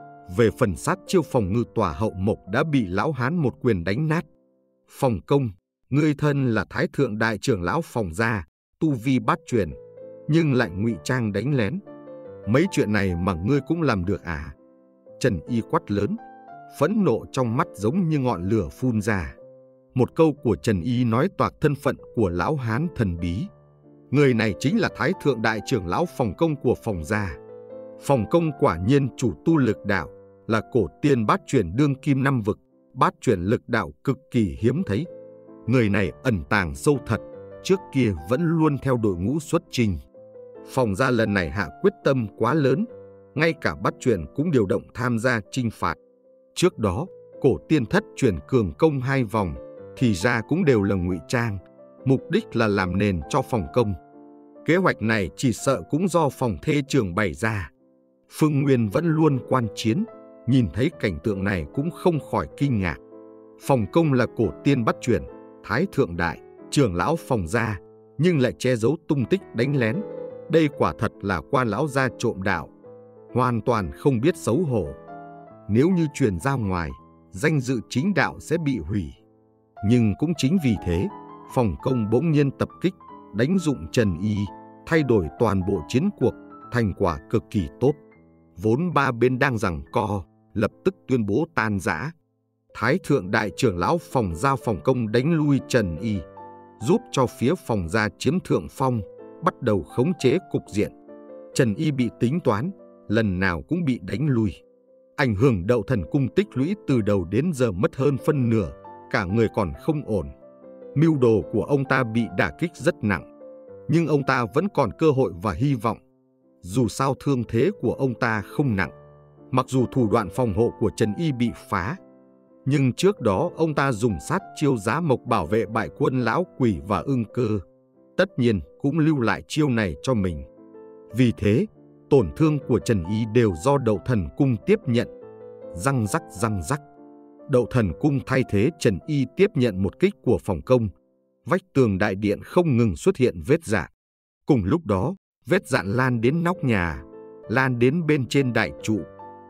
Về phần sát chiêu phòng ngự tỏa hậu mộc đã bị lão hán một quyền đánh nát. Phòng Công, ngươi thân là Thái Thượng Đại trưởng lão Phòng gia, tu vi bát truyền, nhưng lại ngụy trang đánh lén. Mấy chuyện này mà ngươi cũng làm được à? Trần Y quát lớn, phẫn nộ trong mắt giống như ngọn lửa phun ra. Một câu của Trần Y nói toạc thân phận của lão hán thần bí. Người này chính là Thái Thượng Đại trưởng lão Phòng Công của Phòng gia. Phòng Công quả nhiên chủ tu lực đạo, là cổ tiên bát truyền đương kim năm vực, bát truyền lực đạo cực kỳ hiếm thấy. Người này ẩn tàng sâu thật, trước kia vẫn luôn theo đội ngũ xuất chinh. Phòng gia lần này hạ quyết tâm quá lớn, ngay cả bát truyền cũng điều động tham gia chinh phạt. Trước đó, cổ tiên thất truyền cường công 2 vòng, thì ra cũng đều là ngụy trang, mục đích là làm nền cho Phòng Công. Kế hoạch này chỉ sợ cũng do Phòng Thê Trường bày ra. Phương Nguyên vẫn luôn quan chiến, nhìn thấy cảnh tượng này cũng không khỏi kinh ngạc. Phòng Công là cổ tiên bát truyền, Thái Thượng Đại trưởng lão Phòng gia, nhưng lại che giấu tung tích đánh lén. Đây quả thật là quan lão gia trộm đạo, hoàn toàn không biết xấu hổ. Nếu như truyền ra ngoài, danh dự chính đạo sẽ bị hủy. Nhưng cũng chính vì thế, Phòng Công bỗng nhiên tập kích, đánh dụng Trần Y, thay đổi toàn bộ chiến cuộc, thành quả cực kỳ tốt. Vốn ba bên đang giằng co, lập tức tuyên bố tan rã. Thái Thượng Đại trưởng lão Phòng gia Phòng Công đánh lui Trần Y, giúp cho phía Phòng gia chiếm thượng phong, bắt đầu khống chế cục diện. Trần Y bị tính toán, lần nào cũng bị đánh lui. Ảnh hưởng Đậu Thần Cung tích lũy từ đầu đến giờ mất hơn phân nửa, cả người còn không ổn. Mưu đồ của ông ta bị đả kích rất nặng, nhưng ông ta vẫn còn cơ hội và hy vọng. Dù sao thương thế của ông ta không nặng, mặc dù thủ đoạn phòng hộ của Trần Y bị phá, nhưng trước đó ông ta dùng sát chiêu giá mộc bảo vệ bại quân lão quỷ và ưng cơ, tất nhiên cũng lưu lại chiêu này cho mình. Vì thế, tổn thương của Trần Y đều do Đậu Thần Cung tiếp nhận. Răng rắc, Đậu Thần Cung thay thế Trần Y tiếp nhận một kích của Phòng Công. Vách tường đại điện không ngừng xuất hiện vết rạn. Cùng lúc đó, vết rạn lan đến nóc nhà, lan đến bên trên đại trụ.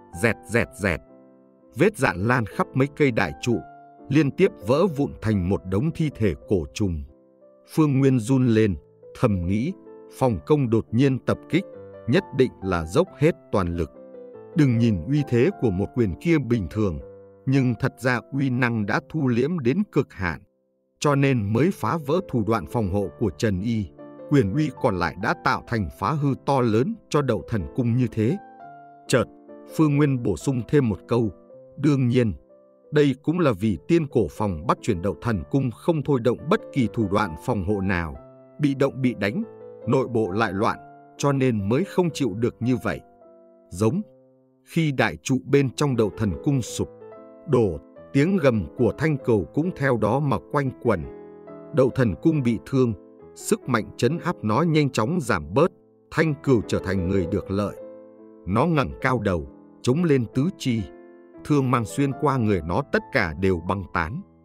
Dẹt. Vết rạn lan khắp mấy cây đại trụ, liên tiếp vỡ vụn thành một đống thi thể cổ trùng. Phương Nguyên run lên, thầm nghĩ, Phòng Công đột nhiên tập kích, nhất định là dốc hết toàn lực. Đừng nhìn uy thế của một quyền kia bình thường, nhưng thật ra uy năng đã thu liễm đến cực hạn, cho nên mới phá vỡ thủ đoạn phòng hộ của Trần Y. Quyền uy còn lại đã tạo thành phá hư to lớn cho Đậu Thần Cung như thế. Chợt, Phương Nguyên bổ sung thêm một câu, đương nhiên, đây cũng là vì tiên cổ phòng bắt chuyển Đậu Thần Cung không thôi động bất kỳ thủ đoạn phòng hộ nào, bị động bị đánh, nội bộ lại loạn, cho nên mới không chịu được như vậy. Giống khi đại trụ bên trong Đậu Thần Cung sụp đổ, tiếng gầm của thanh cừu cũng theo đó mà quanh quẩn. Đậu Thần Cung bị thương, sức mạnh trấn áp nó nhanh chóng giảm bớt, thanh cừu trở thành người được lợi. Nó ngẩng cao đầu, chống lên tứ chi, thương mang xuyên qua người nó tất cả đều băng tán.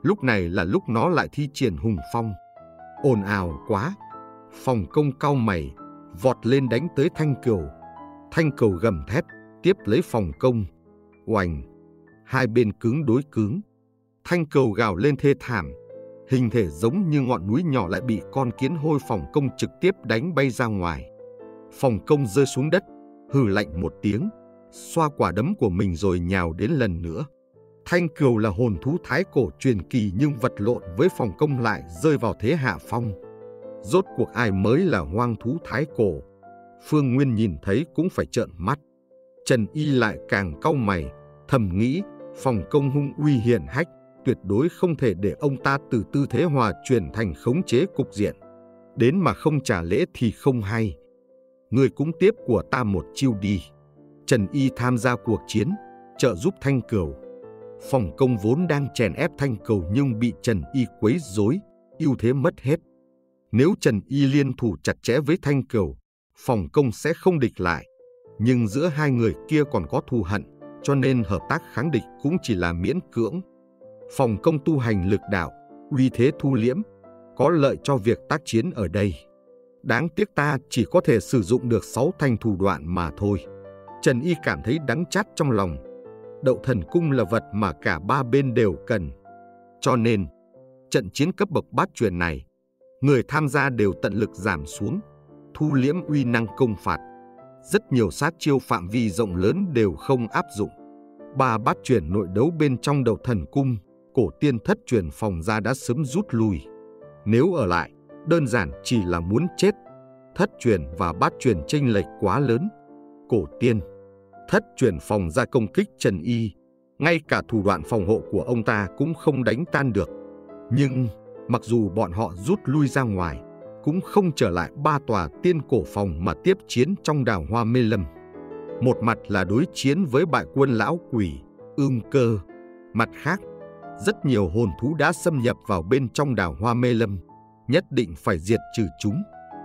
Lúc này là lúc nó lại thi triển hùng phong. Ồn ào quá. Phòng Công cau mày, vọt lên đánh tới Thanh Kiều. Thanh Kiều gầm thét, tiếp lấy Phòng Công. Oành, hai bên cứng đối cứng. Thanh Kiều gào lên thê thảm. Hình thể giống như ngọn núi nhỏ lại bị con kiến hôi Phòng Công trực tiếp đánh bay ra ngoài. Phòng Công rơi xuống đất, hừ lạnh một tiếng, xoa quả đấm của mình rồi nhào đến lần nữa. Thanh Kiều là hồn thú thái cổ truyền kỳ nhưng vật lộn với Phòng Công lại rơi vào thế hạ phong. Rốt cuộc ai mới là hoang thú thái cổ? Phương Nguyên nhìn thấy cũng phải trợn mắt. Trần Y lại càng cau mày, thầm nghĩ Phòng Công hung uy hiển hách, tuyệt đối không thể để ông ta từ tư thế hòa chuyển thành khống chế cục diện. Đến mà không trả lễ thì không hay. Ngươi cũng tiếp của ta một chiêu đi. Trần Y tham gia cuộc chiến, trợ giúp Thanh Kiều. Phòng Công vốn đang chèn ép Thanh Kiều nhưng bị Trần Y quấy rối, ưu thế mất hết. Nếu Trần Y liên thủ chặt chẽ với Thanh Kiều, Phòng Công sẽ không địch lại. Nhưng giữa hai người kia còn có thù hận, cho nên hợp tác kháng địch cũng chỉ là miễn cưỡng. Phòng Công tu hành lực đạo, uy thế thu liễm, có lợi cho việc tác chiến ở đây. Đáng tiếc ta chỉ có thể sử dụng được 6 thành thủ đoạn mà thôi. Trần Y cảm thấy đắng chát trong lòng. Đậu thần cung là vật mà cả ba bên đều cần. Cho nên, trận chiến cấp bậc bát truyền này, người tham gia đều tận lực giảm xuống, thu liễm uy năng công phạt. Rất nhiều sát chiêu phạm vi rộng lớn đều không áp dụng. Ba bát truyền nội đấu bên trong Đậu thần cung, cổ tiên thất truyền Phòng gia đã sớm rút lui. Nếu ở lại, đơn giản chỉ là muốn chết. Thất truyền và bát truyền chênh lệch quá lớn. Cổ tiên, thất truyền Phòng gia công kích Trần Y, ngay cả thủ đoạn phòng hộ của ông ta cũng không đánh tan được. Nhưng mặc dù bọn họ rút lui ra ngoài, cũng không trở lại ba tòa tiên cổ phòng mà tiếp chiến trong Đào Hoa Mê Lâm. Một mặt là đối chiến với bại quân lão quỷ, Ưng Cơ. Mặt khác, rất nhiều hồn thú đã xâm nhập vào bên trong Đào Hoa Mê Lâm, nhất định phải diệt trừ chúng.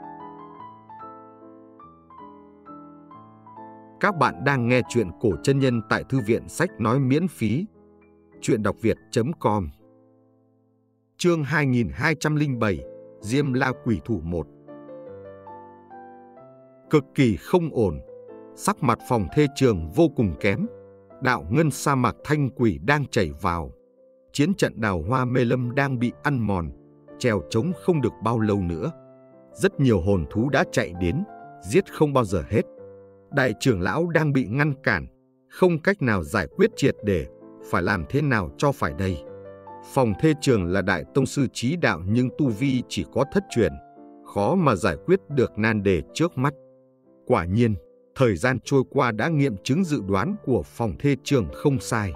Các bạn đang nghe chuyện cổ chân nhân tại Thư viện Sách Nói miễn phí. Chuyện đọc việt.com. Chương 2207, Diêm La Quỷ Thủ 1. Cực kỳ không ổn. Sắc mặt Phòng Thê Trường vô cùng kém. Đạo ngân sa mạc thanh quỷ đang chảy vào. Chiến trận Đào Hoa Mê Lâm đang bị ăn mòn, trèo trống không được bao lâu nữa. Rất nhiều hồn thú đã chạy đến, giết không bao giờ hết. Đại trưởng lão đang bị ngăn cản, không cách nào giải quyết triệt để, phải làm thế nào cho phải đây? Phòng Thê Trường là đại tông sư chí đạo nhưng tu vi chỉ có thất truyền, khó mà giải quyết được nan đề trước mắt. Quả nhiên, thời gian trôi qua đã nghiệm chứng dự đoán của Phòng Thê Trường không sai.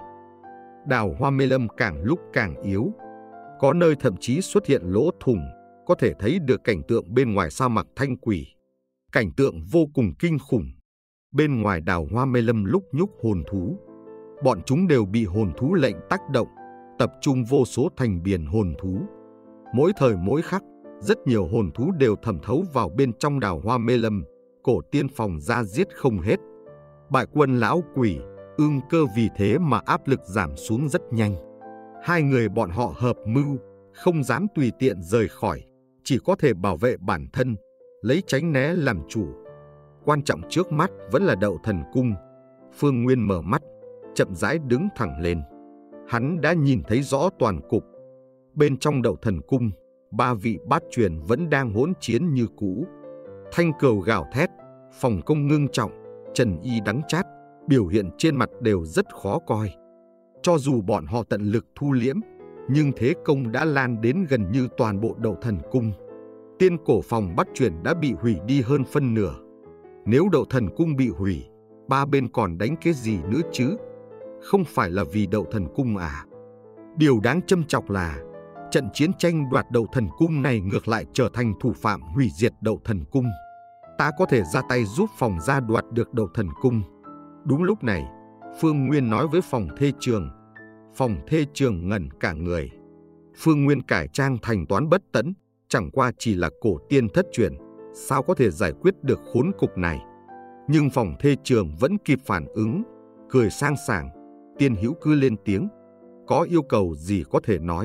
Đào Hoa Mê Lâm càng lúc càng yếu, có nơi thậm chí xuất hiện lỗ thủng, có thể thấy được cảnh tượng bên ngoài sa mạc thanh quỷ. Cảnh tượng vô cùng kinh khủng. Bên ngoài Đào Hoa Mê Lâm lúc nhúc hồn thú. Bọn chúng đều bị hồn thú lệnh tác động, tập trung vô số thành biển hồn thú. Mỗi thời mỗi khắc, rất nhiều hồn thú đều thẩm thấu vào bên trong Đào Hoa Mê Lâm, cổ tiên Phòng gia giết không hết. Bại quân lão quỷ, Ưng Cơ vì thế mà áp lực giảm xuống rất nhanh. Hai người bọn họ hợp mưu, không dám tùy tiện rời khỏi, chỉ có thể bảo vệ bản thân, lấy tránh né làm chủ. Quan trọng trước mắt vẫn là Đậu thần cung. Phương Nguyên mở mắt, chậm rãi đứng thẳng lên. Hắn đã nhìn thấy rõ toàn cục. Bên trong Đậu thần cung, ba vị bát truyền vẫn đang hỗn chiến như cũ. Thanh Kiều gào thét, Phòng Công ngưng trọng, Trần Y đắng chát, biểu hiện trên mặt đều rất khó coi. Cho dù bọn họ tận lực thu liễm, nhưng thế công đã lan đến gần như toàn bộ Đậu thần cung. Tiên cổ phòng bát truyền đã bị hủy đi hơn phân nửa. Nếu Đậu thần cung bị hủy, ba bên còn đánh cái gì nữa chứ? Không phải là vì Đậu thần cung à? Điều đáng châm chọc là trận chiến tranh đoạt Đậu thần cung này ngược lại trở thành thủ phạm hủy diệt Đậu thần cung. Ta có thể ra tay giúp Phòng gia đoạt được Đậu thần cung. Đúng lúc này, Phương Nguyên nói với Phòng Thê Trường. Phòng Thê Trường ngẩn cả người. Phương Nguyên cải trang thành Toán Bất Tẫn, chẳng qua chỉ là cổ tiên thất truyền, sao có thể giải quyết được khốn cục này? Nhưng Phòng Thê Trường vẫn kịp phản ứng, cười sang sảng. Tiên hữu cứ lên tiếng, có yêu cầu gì có thể nói,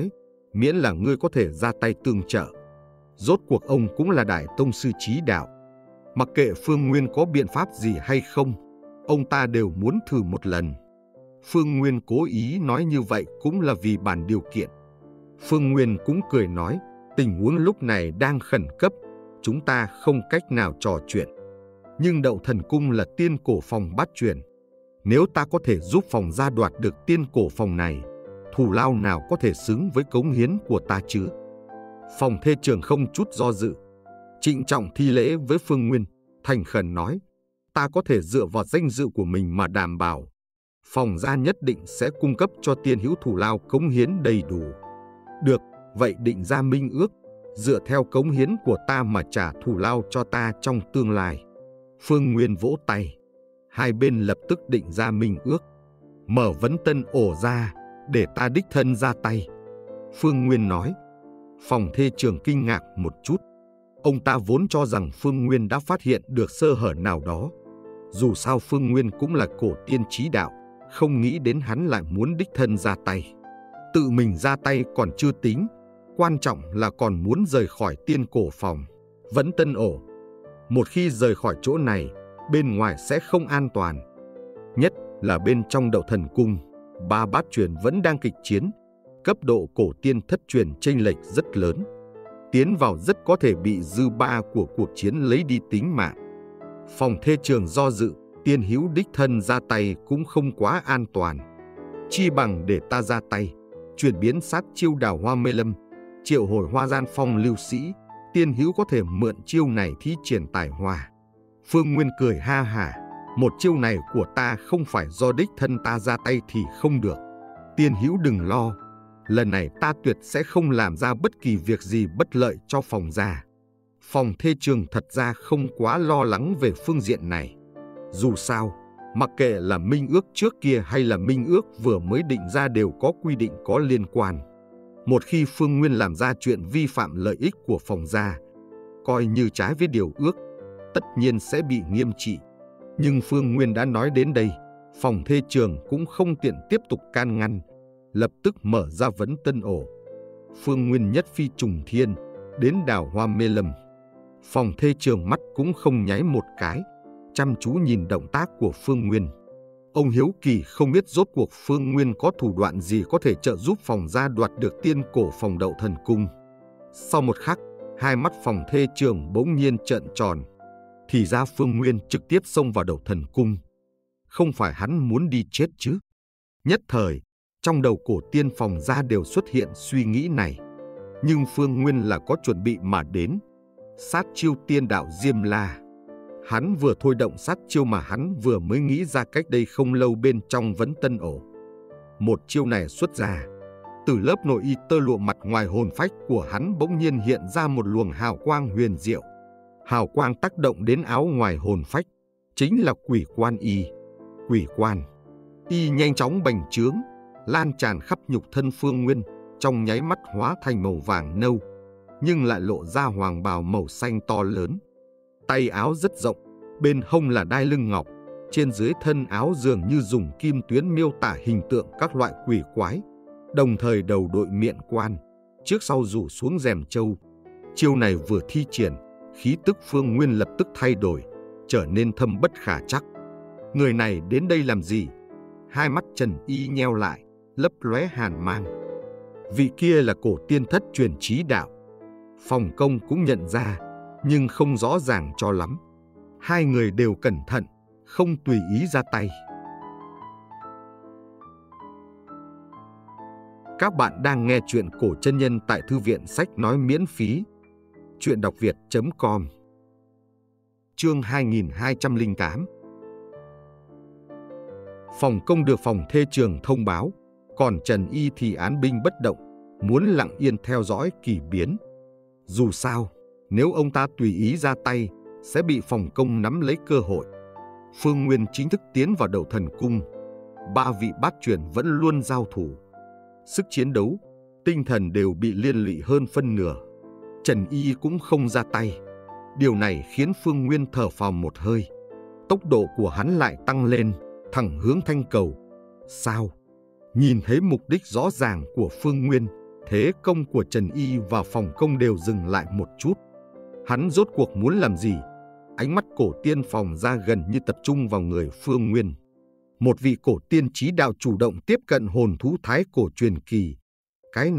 miễn là ngươi có thể ra tay tương trợ. Rốt cuộc ông cũng là đại tông sư chí đạo. Mặc kệ Phương Nguyên có biện pháp gì hay không, ông ta đều muốn thử một lần. Phương Nguyên cố ý nói như vậy cũng là vì bàn điều kiện. Phương Nguyên cũng cười nói, tình huống lúc này đang khẩn cấp, chúng ta không cách nào trò chuyện. Nhưng Đậu Thần Cung là tiên cổ phòng bát truyền. Nếu ta có thể giúp phòng gia đoạt được tiên cổ phòng này, thù lao nào có thể xứng với cống hiến của ta chứ? Phòng thê trưởng không chút do dự, trịnh trọng thi lễ với Phương Nguyên, thành khẩn nói, ta có thể dựa vào danh dự của mình mà đảm bảo, phòng gia nhất định sẽ cung cấp cho tiên hữu thù lao cống hiến đầy đủ. Được, vậy định ra minh ước, dựa theo cống hiến của ta mà trả thù lao cho ta trong tương lai. Phương Nguyên vỗ tay, hai bên lập tức định ra minh ước. Mở vấn tân ổ ra, để ta đích thân ra tay. Phương Nguyên nói. Phòng thê trưởng kinh ngạc một chút. Ông ta vốn cho rằng Phương Nguyên đã phát hiện được sơ hở nào đó. Dù sao Phương Nguyên cũng là cổ tiên chí đạo, không nghĩ đến hắn lại muốn đích thân ra tay. Tự mình ra tay còn chưa tính, quan trọng là còn muốn rời khỏi tiên cổ phòng, vẫn tân ổ. Một khi rời khỏi chỗ này, bên ngoài sẽ không an toàn. Nhất là bên trong Đậu Thần Cung, ba bát truyền vẫn đang kịch chiến, cấp độ cổ tiên thất truyền chênh lệch rất lớn. Tiến vào rất có thể bị dư ba của cuộc chiến lấy đi tính mạng. Phòng thê trường do dự, tiên hữu đích thân ra tay cũng không quá an toàn. Chi bằng để ta ra tay, chuyển biến sát chiêu Đào Hoa Mê Lâm, triệu hồi Hoa Gian Phong lưu sĩ, tiên hữu có thể mượn chiêu này thi triển tài hoa. Phương Nguyên cười ha hả, một chiêu này của ta không phải do đích thân ta ra tay thì không được. Tiên hữu đừng lo, lần này ta tuyệt sẽ không làm ra bất kỳ việc gì bất lợi cho phòng gia. Phòng thê trường thật ra không quá lo lắng về phương diện này. Dù sao, mặc kệ là minh ước trước kia hay là minh ước vừa mới định ra đều có quy định có liên quan. Một khi Phương Nguyên làm ra chuyện vi phạm lợi ích của phòng gia, coi như trái với điều ước, tất nhiên sẽ bị nghiêm trị. Nhưng Phương Nguyên đã nói đến đây, phòng thê trường cũng không tiện tiếp tục can ngăn, lập tức mở ra vấn tân ổ. Phương Nguyên nhất phi trùng thiên, đến Đào Hoa Mê Lâm. Phòng thê trường mắt cũng không nháy một cái, chăm chú nhìn động tác của Phương Nguyên. Ông hiếu kỳ không biết rốt cuộc Phương Nguyên có thủ đoạn gì có thể trợ giúp phòng gia đoạt được tiên cổ phòng Đậu Thần Cung. Sau một khắc, hai mắt phòng thê trường bỗng nhiên trợn tròn. Thì ra Phương Nguyên trực tiếp xông vào Đậu Thần Cung. Không phải hắn muốn đi chết chứ? Nhất thời, trong đầu cổ tiên phòng gia đều xuất hiện suy nghĩ này. Nhưng Phương Nguyên là có chuẩn bị mà đến. Sát chiêu tiên đạo Diêm La. Hắn vừa thôi động sát chiêu mà hắn vừa mới nghĩ ra cách đây không lâu bên trong vấn tân ổ. Một chiêu này xuất ra, từ lớp nội y tơ lụa mặt ngoài hồn phách của hắn bỗng nhiên hiện ra một luồng hào quang huyền diệu. Hào quang tác động đến áo ngoài hồn phách, chính là quỷ quan y. Quỷ quan y nhanh chóng bành trướng, lan tràn khắp nhục thân Phương Nguyên, trong nháy mắt hóa thành màu vàng nâu, nhưng lại lộ ra hoàng bào màu xanh to lớn. Tay áo rất rộng, bên hông là đai lưng ngọc, trên dưới thân áo dường như dùng kim tuyến miêu tả hình tượng các loại quỷ quái, đồng thời đầu đội miện quan, trước sau rủ xuống rèm trâu. Chiêu này vừa thi triển, khí tức Phương Nguyên lập tức thay đổi, trở nên thâm bất khả trắc. Người này đến đây làm gì? Hai mắt Trần Y nheo lại, lấp lóe hàn mang. Vị kia là cổ tiên thất truyền chí đạo. Phòng Công cũng nhận ra, nhưng không rõ ràng cho lắm. Hai người đều cẩn thận, không tùy ý ra tay. Các bạn đang nghe chuyện cổ chân nhân tại Thư viện Sách Nói miễn phí. Chuyện đọc việt.com. Chương 2208. Phòng Công được phòng thê trường thông báo, còn Trần Y thì án binh bất động, muốn lặng yên theo dõi kỳ biến. Dù sao, nếu ông ta tùy ý ra tay, sẽ bị phòng Công nắm lấy cơ hội. Phương Nguyên chính thức tiến vào Đậu Thần Cung. Ba vị bát truyền vẫn luôn giao thủ. Sức chiến đấu, tinh thần đều bị liên lụy hơn phân nửa. Trần Y cũng không ra tay. Điều này khiến Phương Nguyên thở phào một hơi. Tốc độ của hắn lại tăng lên, thẳng hướng Thanh Cầu. Sao? Nhìn thấy mục đích rõ ràng của Phương Nguyên, Thế công của Trần Y và Phòng Công đều dừng lại một chút. Hắn rốt cuộc muốn làm gì? Ánh mắt cổ tiên Phòng Gia gần như tập trung vào người Phương Nguyên. Một vị cổ tiên chí đạo chủ động tiếp cận hồn thú thái cổ truyền kỳ. Cái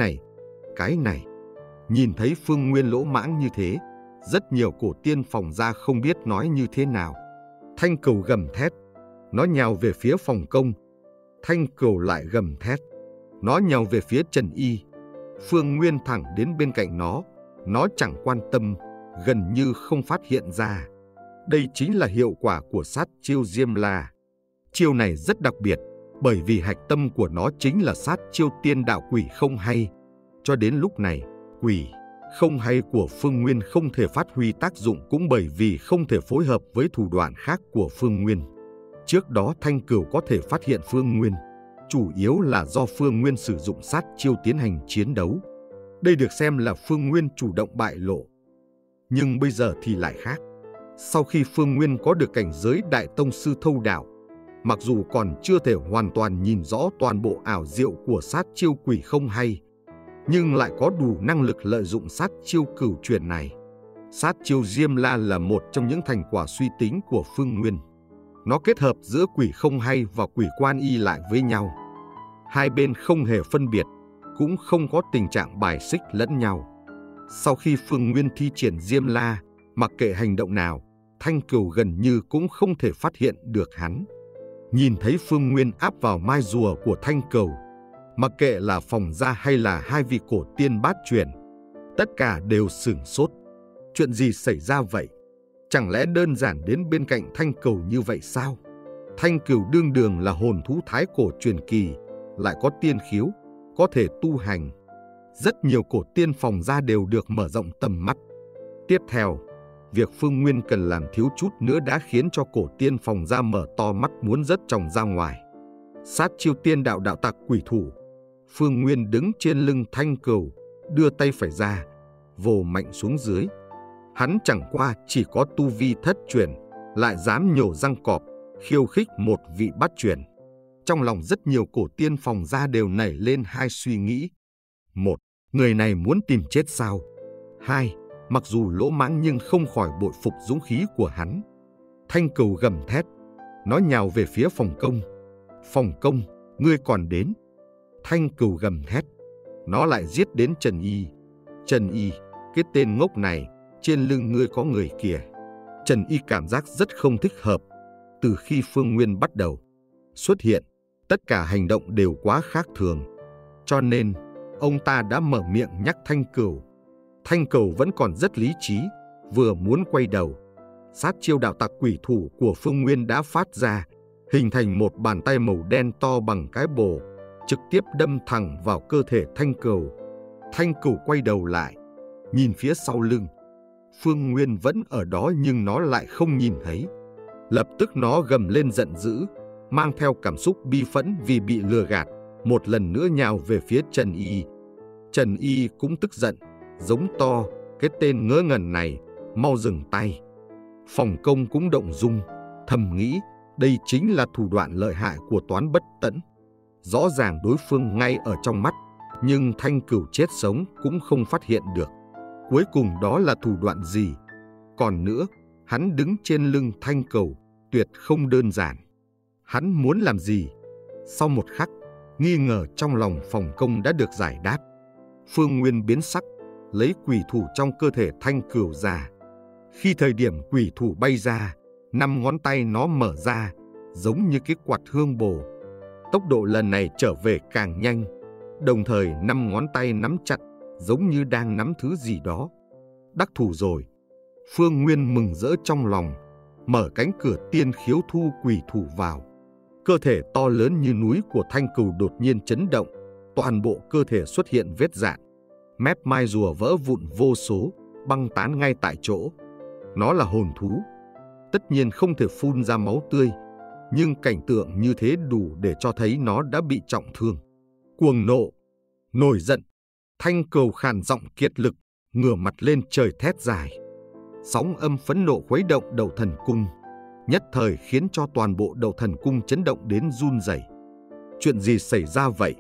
này. Nhìn thấy Phương Nguyên lỗ mãng như thế, rất nhiều cổ tiên Phòng Gia không biết nói như thế nào. Thanh Cừu gầm thét, nó nhào về phía Phòng Công. Thanh Cừu lại gầm thét, nó nhào về phía Trần Y. Phương Nguyên thẳng đến bên cạnh nó chẳng quan tâm, gần như không phát hiện ra. Đây chính là hiệu quả của sát chiêu Diêm La. Chiêu này rất đặc biệt, bởi vì hạch tâm của nó chính là sát chiêu tiên đạo quỷ không hay. Cho đến lúc này, quỷ không hay của Phương Nguyên không thể phát huy tác dụng cũng bởi vì không thể phối hợp với thủ đoạn khác của Phương Nguyên. Trước đó Thanh Cừu có thể phát hiện Phương Nguyên, chủ yếu là do Phương Nguyên sử dụng sát chiêu tiến hành chiến đấu. Đây được xem là Phương Nguyên chủ động bại lộ. Nhưng bây giờ thì lại khác. Sau khi Phương Nguyên có được cảnh giới Đại Tông Sư Thâu Đạo, mặc dù còn chưa thể hoàn toàn nhìn rõ toàn bộ ảo diệu của sát chiêu quỷ không hay, nhưng lại có đủ năng lực lợi dụng sát chiêu cửu truyền này. Sát chiêu Diêm La là một trong những thành quả suy tính của Phương Nguyên. Nó kết hợp giữa quỷ không hay và quỷ quan y lại với nhau. Hai bên không hề phân biệt, cũng không có tình trạng bài xích lẫn nhau. Sau khi Phương Nguyên thi triển Diêm La, mặc kệ hành động nào, Thanh Cừu gần như cũng không thể phát hiện được hắn. Nhìn thấy Phương Nguyên áp vào mai rùa của Thanh Cừu, mặc kệ là Phòng Gia hay là hai vị cổ tiên bát truyền, tất cả đều sửng sốt. Chuyện gì xảy ra vậy? Chẳng lẽ đơn giản đến bên cạnh Thanh Cừu như vậy sao? Thanh Cừu đương đường là hồn thú thái cổ truyền kỳ, lại có tiên khiếu, có thể tu hành. Rất nhiều cổ tiên Phòng Gia đều được mở rộng tầm mắt. Tiếp theo, việc Phương Nguyên cần làm thiếu chút nữa đã khiến cho cổ tiên Phòng Gia mở to mắt muốn rớt tròng ra ngoài. Sát chiêu tiên đạo đạo tặc quỷ thủ. Phương Nguyên đứng trên lưng Thanh Cừu, đưa tay phải ra, vồ mạnh xuống dưới. Hắn chẳng qua chỉ có tu vi thất truyền, lại dám nhổ răng cọp, khiêu khích một vị bát truyền. Trong lòng rất nhiều cổ tiên Phòng Gia đều nảy lên hai suy nghĩ. Một, người này muốn tìm chết sao? Hai, mặc dù lỗ mãng nhưng không khỏi bội phục dũng khí của hắn. Thanh Cừu gầm thét, nó nhào về phía Phòng Công. Phòng Công, ngươi còn đến. Thanh Cừu gầm thét, nó lại giết đến Trần Y. Trần Y, cái tên ngốc này, trên lưng ngươi có người kìa. Trần Y cảm giác rất không thích hợp. Từ khi Phương Nguyên bắt đầu xuất hiện, tất cả hành động đều quá khác thường. Cho nên, ông ta đã mở miệng nhắc Thanh Cừu. Thanh Cừu vẫn còn rất lý trí, vừa muốn quay đầu. Sát chiêu đạo tặc quỷ thủ của Phương Nguyên đã phát ra, hình thành một bàn tay màu đen to bằng cái bồ, trực tiếp đâm thẳng vào cơ thể Thanh Cừu. Thanh Cừu quay đầu lại, nhìn phía sau lưng. Phương Nguyên vẫn ở đó nhưng nó lại không nhìn thấy. Lập tức nó gầm lên giận dữ, mang theo cảm xúc bi phẫn vì bị lừa gạt, một lần nữa nhào về phía Trần Y. Trần Y cũng tức giận, giống to, cái tên ngớ ngẩn này, mau dừng tay. Phòng Công cũng động dung, thầm nghĩ, đây chính là thủ đoạn lợi hại của Toán Bất Tẫn. Rõ ràng đối phương ngay ở trong mắt, nhưng Thanh Cừu chết sống cũng không phát hiện được. Cuối cùng đó là thủ đoạn gì? Còn nữa, hắn đứng trên lưng Thanh Cừu, tuyệt không đơn giản. Hắn muốn làm gì? Sau một khắc, nghi ngờ trong lòng Phòng Công đã được giải đáp. Phương Nguyên biến sắc, lấy quỷ thủ trong cơ thể Thanh Cừu ra. Khi thời điểm quỷ thủ bay ra, 5 ngón tay nó mở ra, giống như cái quạt hương bồ. Tốc độ lần này trở về càng nhanh, đồng thời 5 ngón tay nắm chặt, giống như đang nắm thứ gì đó. Đắc thủ rồi. Phương Nguyên mừng rỡ trong lòng, mở cánh cửa tiên khiếu thu quỷ thủ vào. Cơ thể to lớn như núi của Thanh Cừu đột nhiên chấn động, toàn bộ cơ thể xuất hiện vết rạn. Mép mai rùa vỡ vụn vô số, băng tán ngay tại chỗ. Nó là hồn thú, tất nhiên không thể phun ra máu tươi, nhưng cảnh tượng như thế đủ để cho thấy nó đã bị trọng thương. Cuồng nộ, nổi giận, Thanh Cừu khàn giọng kiệt lực, ngửa mặt lên trời thét dài. Sóng âm phẫn nộ khuấy động Đậu Thần Cung, nhất thời khiến cho toàn bộ Đậu Thần Cung chấn động đến run rẩy. Chuyện gì xảy ra vậy?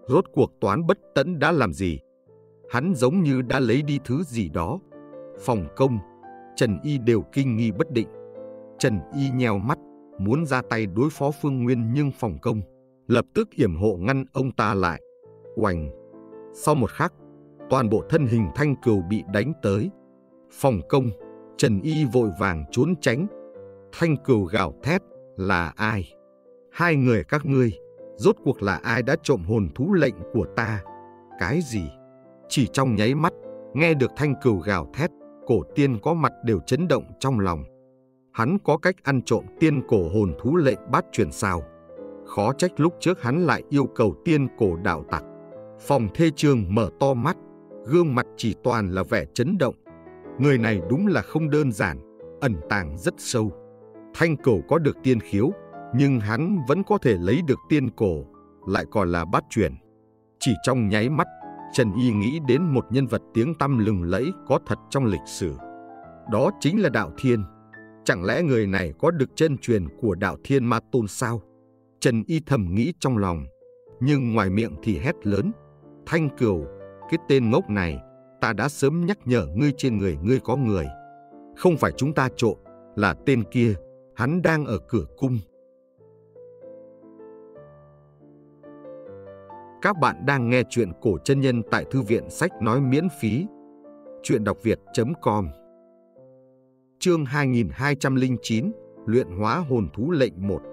Rốt cuộc Toán Bất Tẫn đã làm gì? Hắn giống như đã lấy đi thứ gì đó. Phòng Công, Trần Y đều kinh nghi bất định. Trần Y nheo mắt, muốn ra tay đối phó Phương Nguyên, nhưng Phòng Công lập tức yểm hộ ngăn ông ta lại. Oành! Sau một khắc, toàn bộ thân hình Thanh Cừu bị đánh tới. Phòng Công, Trần Y vội vàng trốn tránh. Thanh Cừu gào thét, là ai? Hai người các ngươi, rốt cuộc là ai đã trộm hồn thú lệnh của ta? Cái gì? Chỉ trong nháy mắt, nghe được Thanh Cừu gào thét, Cổ Tiên có mặt đều chấn động trong lòng. Hắn có cách ăn trộm tiên cổ hồn thú lệnh bát truyền sao? Khó trách lúc trước hắn lại yêu cầu tiên cổ đạo tặc. Phòng Thê Trường mở to mắt, gương mặt chỉ toàn là vẻ chấn động. Người này đúng là không đơn giản, ẩn tàng rất sâu. Thanh Cừu có được tiên khiếu, nhưng hắn vẫn có thể lấy được tiên cổ, lại còn là bát truyền. Chỉ trong nháy mắt, Trần Y nghĩ đến một nhân vật tiếng tăm lừng lẫy có thật trong lịch sử. Đó chính là Đạo Thiên. Chẳng lẽ người này có được chân truyền của Đạo Thiên Ma Tôn sao? Trần Y thầm nghĩ trong lòng, nhưng ngoài miệng thì hét lớn. Thanh Cừu, cái tên ngốc này, ta đã sớm nhắc nhở ngươi trên người ngươi có người. Không phải chúng ta trộm, là tên kia, hắn đang ở cửa cung. Các bạn đang nghe chuyện cổ chân nhân tại Thư viện Sách Nói miễn phí. Chuyện đọc việt.com. Chương 2209, Luyện hóa hồn thú lệnh 1.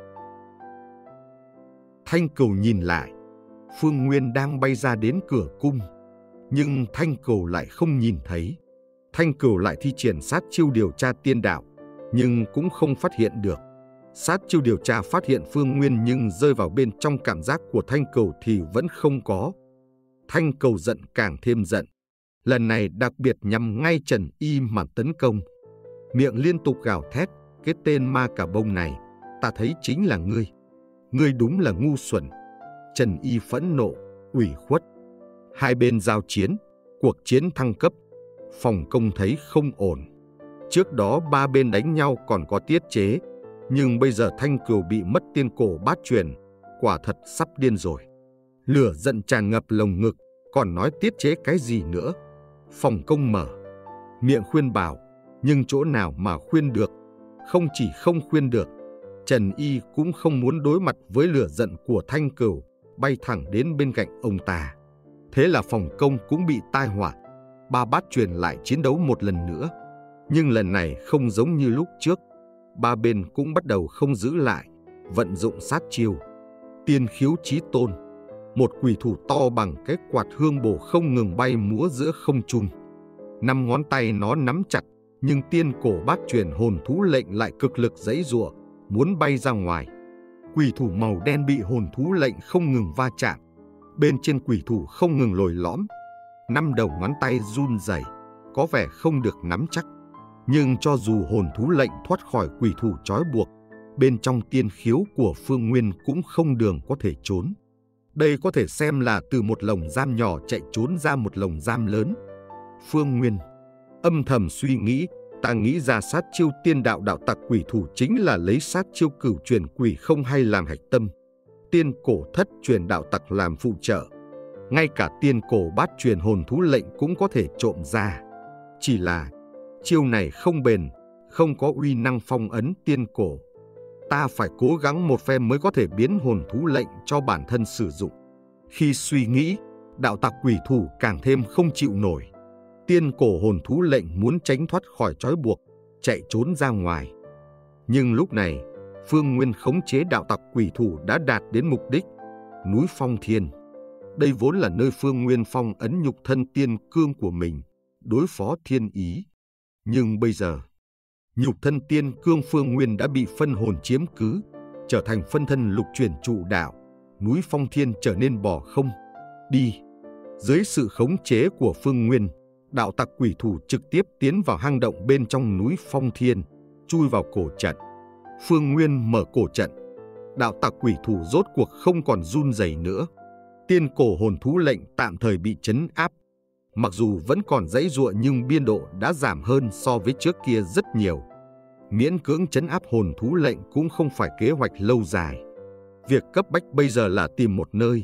Thanh Cừu nhìn lại, Phương Nguyên đang bay ra đến cửa cung, nhưng Thanh Cừu lại không nhìn thấy. Thanh Cừu lại thi triển sát chiêu điều tra tiên đạo, nhưng cũng không phát hiện được. Sát chiêu điều tra phát hiện Phương Nguyên, nhưng rơi vào bên trong cảm giác của Thanh Cừu thì vẫn không có. Thanh Cừu giận càng thêm giận, lần này đặc biệt nhằm ngay Trần Y mà tấn công. Miệng liên tục gào thét, cái tên ma cà bông này, ta thấy chính là ngươi. Ngươi đúng là ngu xuẩn. Trần Y phẫn nộ, ủy khuất. Hai bên giao chiến, cuộc chiến thăng cấp. Phòng Công thấy không ổn. Trước đó ba bên đánh nhau còn có tiết chế, nhưng bây giờ Thanh Cừu bị mất tiên cổ bát truyền, quả thật sắp điên rồi. Lửa giận tràn ngập lồng ngực, còn nói tiết chế cái gì nữa. Phòng Công mở miệng khuyên bảo, nhưng chỗ nào mà khuyên được. Không chỉ không khuyên được, Trần Y cũng không muốn đối mặt với lửa giận của Thanh Cừu, bay thẳng đến bên cạnh ông ta. Thế là Phòng Công cũng bị tai họa. Ba bát truyền lại chiến đấu một lần nữa, nhưng lần này không giống như lúc trước. Ba bên cũng bắt đầu không giữ lại, vận dụng sát chiêu. Tiên khiếu chí tôn, một quỷ thủ to bằng cái quạt hương bổ không ngừng bay múa giữa không trung. 5 ngón tay nó nắm chặt, nhưng tiên cổ bát truyền hồn thú lệnh lại cực lực giãy giụa, muốn bay ra ngoài. Quỷ thủ màu đen bị hồn thú lệnh không ngừng va chạm, bên trên quỷ thủ không ngừng lồi lõm. 5 đầu ngón tay run rẩy, có vẻ không được nắm chắc. Nhưng cho dù hồn thú lệnh thoát khỏi quỷ thủ trói buộc, bên trong tiên khiếu của Phương Nguyên cũng không đường có thể trốn. Đây có thể xem là từ một lồng giam nhỏ chạy trốn ra một lồng giam lớn. Phương Nguyên âm thầm suy nghĩ, ta nghĩ ra sát chiêu tiên đạo đạo tặc quỷ thủ chính là lấy sát chiêu cửu truyền quỷ không hay làm hạch tâm, tiên cổ thất truyền đạo tặc làm phụ trợ. Ngay cả tiên cổ bát truyền hồn thú lệnh cũng có thể trộm ra. Chỉ là chiêu này không bền, không có uy năng phong ấn tiên cổ. Ta phải cố gắng một phen mới có thể biến hồn thú lệnh cho bản thân sử dụng. Khi suy nghĩ, đạo tặc quỷ thủ càng thêm không chịu nổi. Tiên cổ hồn thú lệnh muốn tránh thoát khỏi trói buộc, chạy trốn ra ngoài. Nhưng lúc này, Phương Nguyên khống chế đạo tặc quỷ thủ đã đạt đến mục đích. Núi Phong Thiên. Đây vốn là nơi Phương Nguyên phong ấn nhục thân tiên cương của mình, đối phó thiên ý. Nhưng bây giờ, nhục thân tiên cương Phương Nguyên đã bị phân hồn chiếm cứ, trở thành phân thân lục chuyển trụ đạo. Núi Phong Thiên trở nên bỏ không. Đi. Dưới sự khống chế của Phương Nguyên, đạo tặc quỷ thủ trực tiếp tiến vào hang động bên trong núi Phong Thiên, chui vào cổ trận. Phương Nguyên mở cổ trận. Đạo tặc quỷ thủ rốt cuộc không còn run rẩy nữa. Tiên cổ hồn thú lệnh tạm thời bị trấn áp. Mặc dù vẫn còn giãy giụa nhưng biên độ đã giảm hơn so với trước kia rất nhiều. Miễn cưỡng trấn áp hồn thú lệnh cũng không phải kế hoạch lâu dài. Việc cấp bách bây giờ là tìm một nơi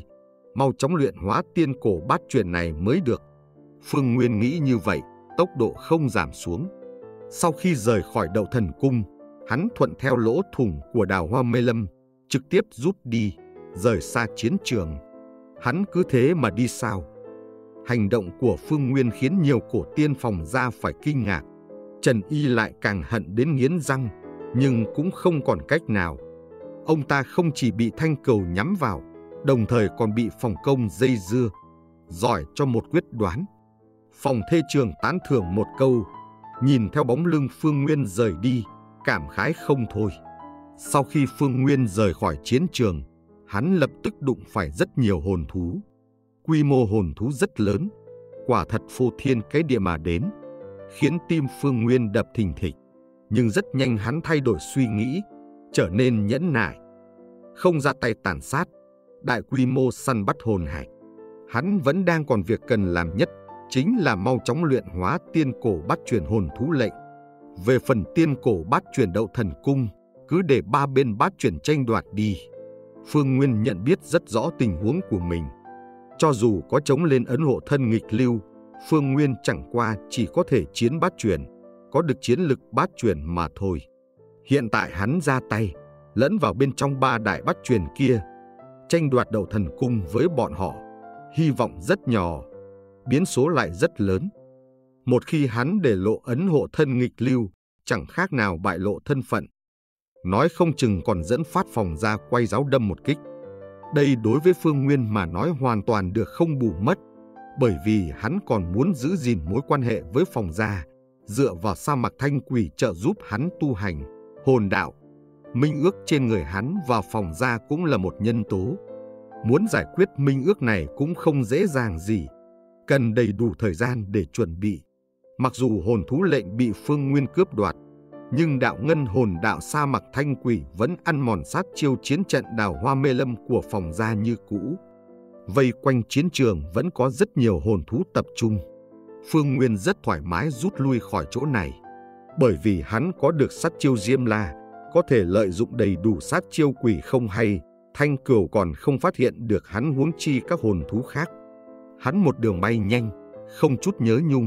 mau chóng luyện hóa tiên cổ bát truyền này mới được. Phương Nguyên nghĩ như vậy, tốc độ không giảm xuống. Sau khi rời khỏi Đậu Thần Cung, hắn thuận theo lỗ thủng của Đào Hoa Mê Lâm, trực tiếp rút đi, rời xa chiến trường. Hắn cứ thế mà đi sao? Hành động của Phương Nguyên khiến nhiều cổ tiên Phòng Gia phải kinh ngạc. Trần Y lại càng hận đến nghiến răng, nhưng cũng không còn cách nào. Ông ta không chỉ bị Thanh Cừu nhắm vào, đồng thời còn bị Phòng Công dây dưa, giỏi cho một quyết đoán. Phòng Thê Trường tán thưởng một câu, nhìn theo bóng lưng Phương Nguyên rời đi, cảm khái không thôi. Sau khi Phương Nguyên rời khỏi chiến trường, hắn lập tức đụng phải rất nhiều hồn thú. Quy mô hồn thú rất lớn, quả thật phô thiên cái địa mà đến, khiến tim Phương Nguyên đập thình thịch. Nhưng rất nhanh hắn thay đổi suy nghĩ, trở nên nhẫn nại, không ra tay tàn sát, đại quy mô săn bắt hồn hạch. Hắn vẫn đang còn việc cần làm nhất, chính là mau chóng luyện hóa tiên cổ bát truyền hồn thú lệnh. Về phần tiên cổ bát truyền Đậu Thần Cung, cứ để ba bên bát truyền tranh đoạt đi. Phương Nguyên nhận biết rất rõ tình huống của mình. Cho dù có chống lên ấn hộ thân nghịch lưu, Phương Nguyên chẳng qua chỉ có thể chiến bát truyền, có được chiến lực bát truyền mà thôi. Hiện tại hắn ra tay, lẫn vào bên trong ba đại bát truyền kia, tranh đoạt Đậu Thần Cung với bọn họ, hy vọng rất nhỏ, biến số lại rất lớn. Một khi hắn để lộ ấn hộ thân nghịch lưu, chẳng khác nào bại lộ thân phận. Nói không chừng còn dẫn phát Phòng Gia quay giáo đâm một kích. Đây đối với Phương Nguyên mà nói hoàn toàn được không bù mất, bởi vì hắn còn muốn giữ gìn mối quan hệ với Phòng Gia, dựa vào sa mạc thanh quỷ trợ giúp hắn tu hành, hồn đạo. Minh ước trên người hắn và Phòng Gia cũng là một nhân tố. Muốn giải quyết minh ước này cũng không dễ dàng gì, cần đầy đủ thời gian để chuẩn bị. Mặc dù hồn thú lệnh bị Phương Nguyên cướp đoạt, nhưng đạo ngân hồn đạo sa mạc thanh quỷ vẫn ăn mòn sát chiêu chiến trận Đào Hoa Mê Lâm của Phòng Gia như cũ. Vây quanh chiến trường vẫn có rất nhiều hồn thú tập trung. Phương Nguyên rất thoải mái rút lui khỏi chỗ này, bởi vì hắn có được sát chiêu Diêm La, có thể lợi dụng đầy đủ sát chiêu quỷ không hay. Thanh Cừu còn không phát hiện được hắn, huống chi các hồn thú khác. Hắn một đường bay nhanh, không chút nhớ nhung.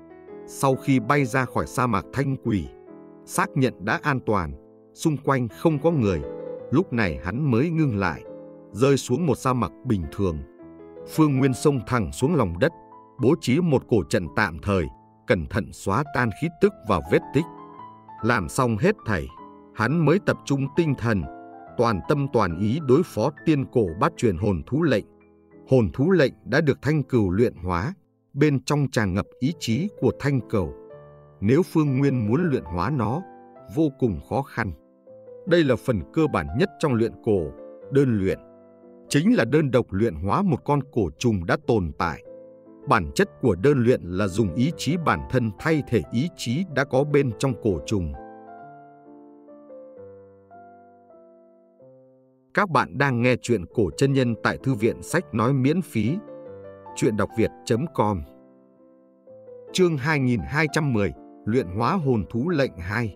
Sau khi bay ra khỏi sa mạc thanh quỷ, xác nhận đã an toàn, xung quanh không có người, lúc này hắn mới ngưng lại, rơi xuống một sa mạc bình thường. Phương Nguyên xông thẳng xuống lòng đất, bố trí một cổ trận tạm thời, cẩn thận xóa tan khí tức và vết tích. Làm xong hết thảy, hắn mới tập trung tinh thần, toàn tâm toàn ý đối phó tiên cổ bát truyền hồn thú lệnh. Hồn thú lệnh đã được Thanh Cừu luyện hóa, bên trong tràn ngập ý chí của Thanh Cừu. Nếu Phương Nguyên muốn luyện hóa nó, vô cùng khó khăn. Đây là phần cơ bản nhất trong luyện cổ, đơn luyện. Chính là đơn độc luyện hóa một con cổ trùng đã tồn tại. Bản chất của đơn luyện là dùng ý chí bản thân thay thế ý chí đã có bên trong cổ trùng. Các bạn đang nghe truyện cổ chân nhân tại Thư viện Sách Nói miễn phí. Truyện đọc việt.com. Chương 2210, Luyện hóa hồn thú lệnh 2.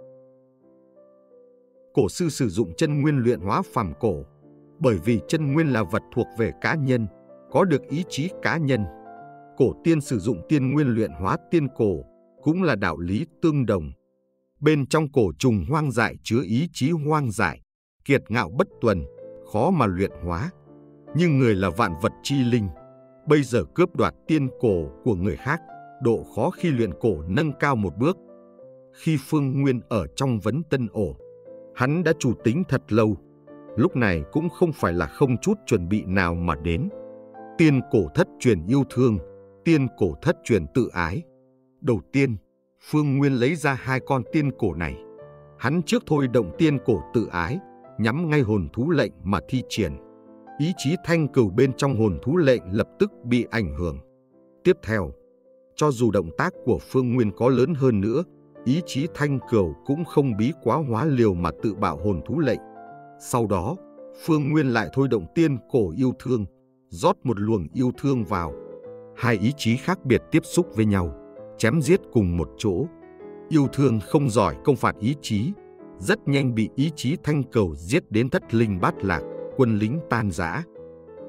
Cổ sư sử dụng chân nguyên luyện hóa phàm cổ, bởi vì chân nguyên là vật thuộc về cá nhân, có được ý chí cá nhân. Cổ tiên sử dụng tiên nguyên luyện hóa tiên cổ, cũng là đạo lý tương đồng. Bên trong cổ trùng hoang dại chứa ý chí hoang dại, kiệt ngạo bất tuần, khó mà luyện hóa. Nhưng người là vạn vật chi linh, bây giờ cướp đoạt tiên cổ của người khác, độ khó khi luyện cổ nâng cao một bước. Khi Phương Nguyên ở trong Vấn Tân Ổ, hắn đã chủ tính thật lâu, lúc này cũng không phải là không chút chuẩn bị nào mà đến. Tiên cổ thất truyền yêu thương, tiên cổ thất truyền tự ái. Đầu tiên, Phương Nguyên lấy ra hai con tiên cổ này. Hắn trước thôi động tiên cổ tự ái, nhắm ngay hồn thú lệnh mà thi triển. Ý chí Thanh Cừu bên trong hồn thú lệnh lập tức bị ảnh hưởng. Tiếp theo, cho dù động tác của Phương Nguyên có lớn hơn nữa, ý chí Thanh Cừu cũng không bí quá hóa liều mà tự bạo hồn thú lệnh. Sau đó, Phương Nguyên lại thôi động tiên cổ yêu thương, rót một luồng yêu thương vào. Hai ý chí khác biệt tiếp xúc với nhau, chém giết cùng một chỗ. Yêu thương không giỏi công phạt ý chí, rất nhanh bị ý chí Thanh Cừu giết đến thất linh bát lạc, quân lính tan rã.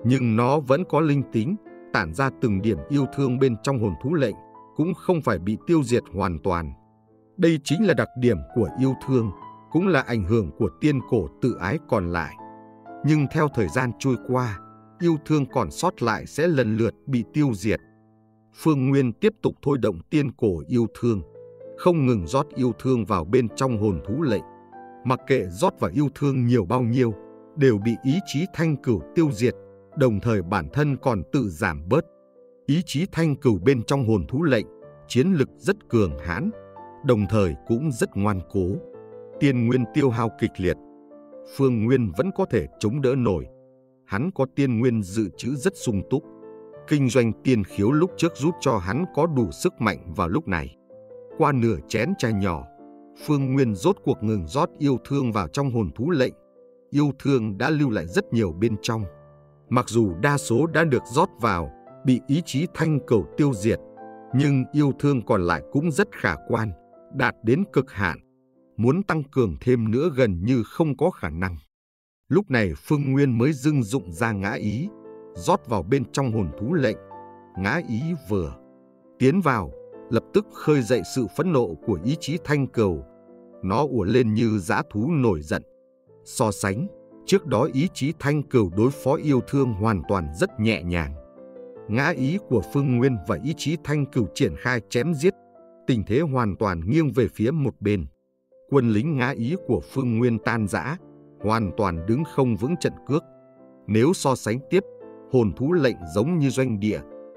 nhưng nó vẫn có linh tính, tản ra từng điểm yêu thương bên trong hồn thú lệnh, cũng không phải bị tiêu diệt hoàn toàn. Đây chính là đặc điểm của yêu thương, cũng là ảnh hưởng của tiên cổ tự ái còn lại. Nhưng theo thời gian trôi qua, yêu thương còn sót lại sẽ lần lượt bị tiêu diệt. Phương Nguyên tiếp tục thôi động tiên cổ yêu thương, không ngừng rót yêu thương vào bên trong hồn thú lệnh. Mặc kệ rót vào yêu thương nhiều bao nhiêu, đều bị ý chí Thanh Cửu tiêu diệt, đồng thời bản thân còn tự giảm bớt. Ý chí Thanh Cửu bên trong hồn thú lệnh, chiến lực rất cường hãn, đồng thời cũng rất ngoan cố. Tiên nguyên tiêu hao kịch liệt, Phương Nguyên vẫn có thể chống đỡ nổi. Hắn có tiên nguyên dự trữ rất sung túc. Kinh doanh tiên khiếu lúc trước giúp cho hắn có đủ sức mạnh vào lúc này. Qua nửa chén trà nhỏ, Phương Nguyên rốt cuộc ngừng rót yêu thương vào trong hồn thú lệnh. Yêu thương đã lưu lại rất nhiều bên trong. Mặc dù đa số đã được rót vào, bị ý chí Thanh Cửu tiêu diệt, nhưng yêu thương còn lại cũng rất khả quan, đạt đến cực hạn. Muốn tăng cường thêm nữa gần như không có khả năng. Lúc này Phương Nguyên mới dưng dụng ra ngã ý, rót vào bên trong hồn thú lệnh. Ngã ý vừa tiến vào, lập tức khơi dậy sự phẫn nộ của ý chí Thanh Cửu. Nó ùa lên như dã thú nổi giận. So sánh, trước đó ý chí Thanh Cửu đối phó yêu thương hoàn toàn rất nhẹ nhàng. Ngã ý của Phương Nguyên và ý chí Thanh Cửu triển khai chém giết, tình thế hoàn toàn nghiêng về phía một bên. Quân lính ngã ý của Phương Nguyên tan rã, hoàn toàn đứng không vững trận cước. Nếu so sánh tiếp, hồn thú lệnh giống như doanh địa,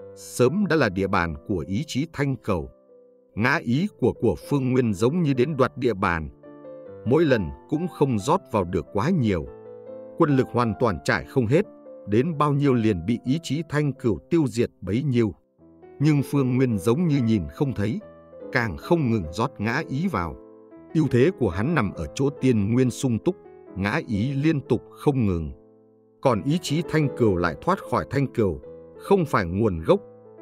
sớm đã là địa bàn của ý chí Thanh Cửu. Ngã ý của Phương Nguyên giống như đến đoạt địa bàn, mỗi lần cũng không rót vào được quá nhiều. Quân lực hoàn toàn trải không hết, đến bao nhiêu liền bị ý chí Thanh Cửu tiêu diệt bấy nhiêu. Nhưng Phương Nguyên giống như nhìn không thấy, càng không ngừng rót ngã ý vào. Ưu thế của hắn nằm ở chỗ tiên nguyên sung túc, ngã ý liên tục không ngừng. Còn ý chí Thanh Cửu lại thoát khỏi Thanh Cửu, không phải nguồn gốc.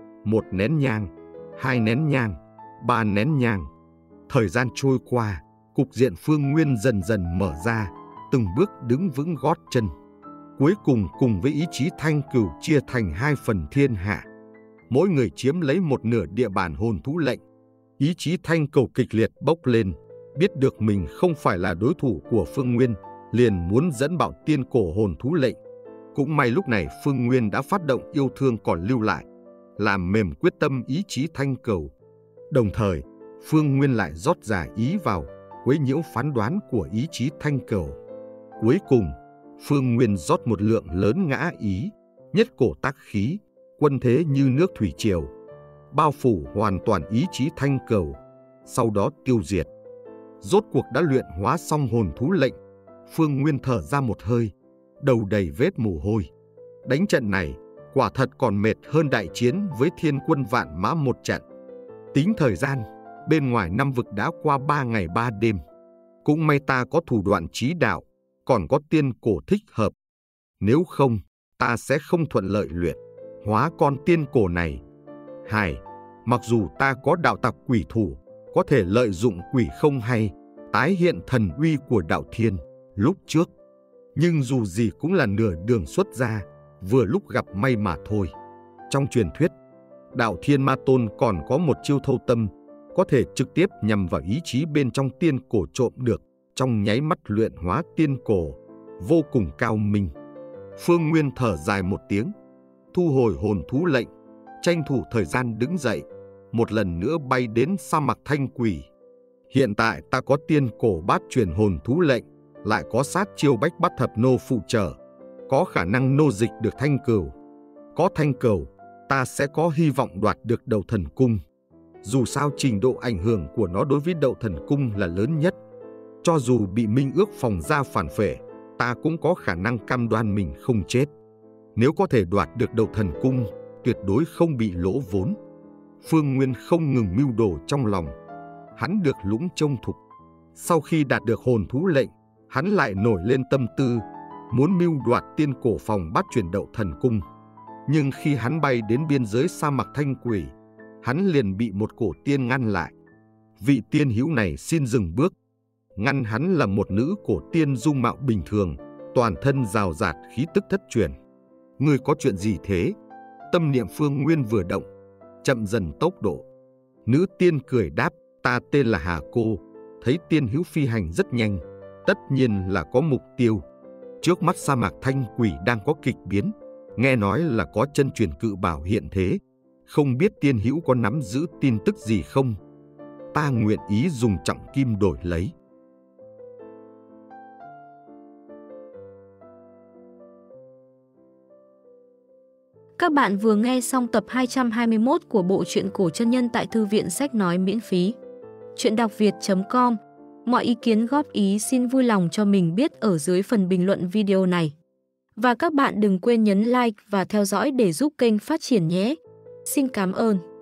1 nén nhang, 2 nén nhang, 3 nén nhang. Thời gian trôi qua, cục diện Phương Nguyên dần dần mở ra, từng bước đứng vững gót chân. Cuối cùng cùng với ý chí Thanh Cửu chia thành 2 phần thiên hạ. Mỗi người chiếm lấy 1/2 địa bàn hồn thú lệnh. Ý chí Thanh Cửu kịch liệt bốc lên, biết được mình không phải là đối thủ của Phương Nguyên, liền muốn dẫn bạo tiên cổ hồn thú lệnh. Cũng may lúc này Phương Nguyên đã phát động yêu thương còn lưu lại, làm mềm quyết tâm ý chí Thanh Cửu. Đồng thời, Phương Nguyên lại rót giả ý vào, quấy nhiễu phán đoán của ý chí Thanh Cửu. Cuối cùng, Phương Nguyên rót một lượng lớn ngã ý, nhất cổ tác khí, quân thế như nước thủy triều, bao phủ hoàn toàn ý chí Thanh Cửu, sau đó tiêu diệt. Rốt cuộc đã luyện hóa xong hồn thú lệnh, Phương Nguyên thở ra một hơi, đầu đầy vết mồ hôi. Đánh trận này, quả thật còn mệt hơn đại chiến với thiên quân vạn mã một trận. Tính thời gian, bên ngoài Năm Vực đã qua 3 ngày 3 đêm. Cũng may ta có thủ đoạn trí đạo, còn có tiên cổ thích hợp. Nếu không, ta sẽ không thuận lợi luyện hóa con tiên cổ này. Mặc dù ta có đạo tặc quỷ thủ, có thể lợi dụng quỷ không hay, tái hiện thần uy của đạo thiên lúc trước, nhưng dù gì cũng là nửa đường xuất gia, vừa lúc gặp may mà thôi. Trong truyền thuyết, đạo thiên ma tôn còn có một chiêu thâu tâm, có thể trực tiếp nhằm vào ý chí bên trong tiên cổ trộm được, trong nháy mắt luyện hóa tiên cổ, vô cùng cao minh. Phương Nguyên thở dài một tiếng, thu hồi hồn thú lệnh, tranh thủ thời gian đứng dậy, một lần nữa bay đến sa mạc Thanh Quỷ. Hiện tại ta có tiên cổ bát truyền hồn thú lệnh, lại có sát chiêu bách bát thập nô phụ trợ, có khả năng nô dịch được Thanh Cửu. Có Thanh Cửu, ta sẽ có hy vọng đoạt được Đậu Thần Cung. Dù sao trình độ ảnh hưởng của nó đối với Đậu Thần Cung là lớn nhất. Cho dù bị Minh Ước Phòng Gia phản phệ, ta cũng có khả năng cam đoan mình không chết. Nếu có thể đoạt được Đậu Thần Cung, tuyệt đối không bị lỗ vốn. Phương Nguyên không ngừng mưu đồ trong lòng. Hắn được lũng trông thục. Sau khi đạt được hồn thú lệnh, hắn lại nổi lên tâm tư, muốn mưu đoạt tiên cổ phòng bát truyền Đậu Thần Cung. Nhưng khi hắn bay đến biên giới sa mạc Thanh Quỷ, hắn liền bị một cổ tiên ngăn lại. Vị tiên hữu này xin dừng bước. Ngăn hắn là một nữ cổ tiên dung mạo bình thường, toàn thân rào rạt khí tức thất truyền. Ngươi có chuyện gì thế? Tâm niệm Phương Nguyên vừa động, chậm dần tốc độ. Nữ tiên cười đáp, ta tên là Hà Cô, thấy tiên hữu phi hành rất nhanh, tất nhiên là có mục tiêu. Trước mắt sa mạc Thanh Quỷ đang có kịch biến, nghe nói là có chân truyền cự bảo hiện thế, không biết tiên hữu có nắm giữ tin tức gì không? Ta nguyện ý dùng trọng kim đổi lấy. Các bạn vừa nghe xong tập 221 của bộ truyện cổ chân nhân tại Thư viện Sách Nói miễn phí. Chuyện đọc việt.com. Mọi ý kiến góp ý xin vui lòng cho mình biết ở dưới phần bình luận video này. Và các bạn đừng quên nhấn like và theo dõi để giúp kênh phát triển nhé. Xin cảm ơn.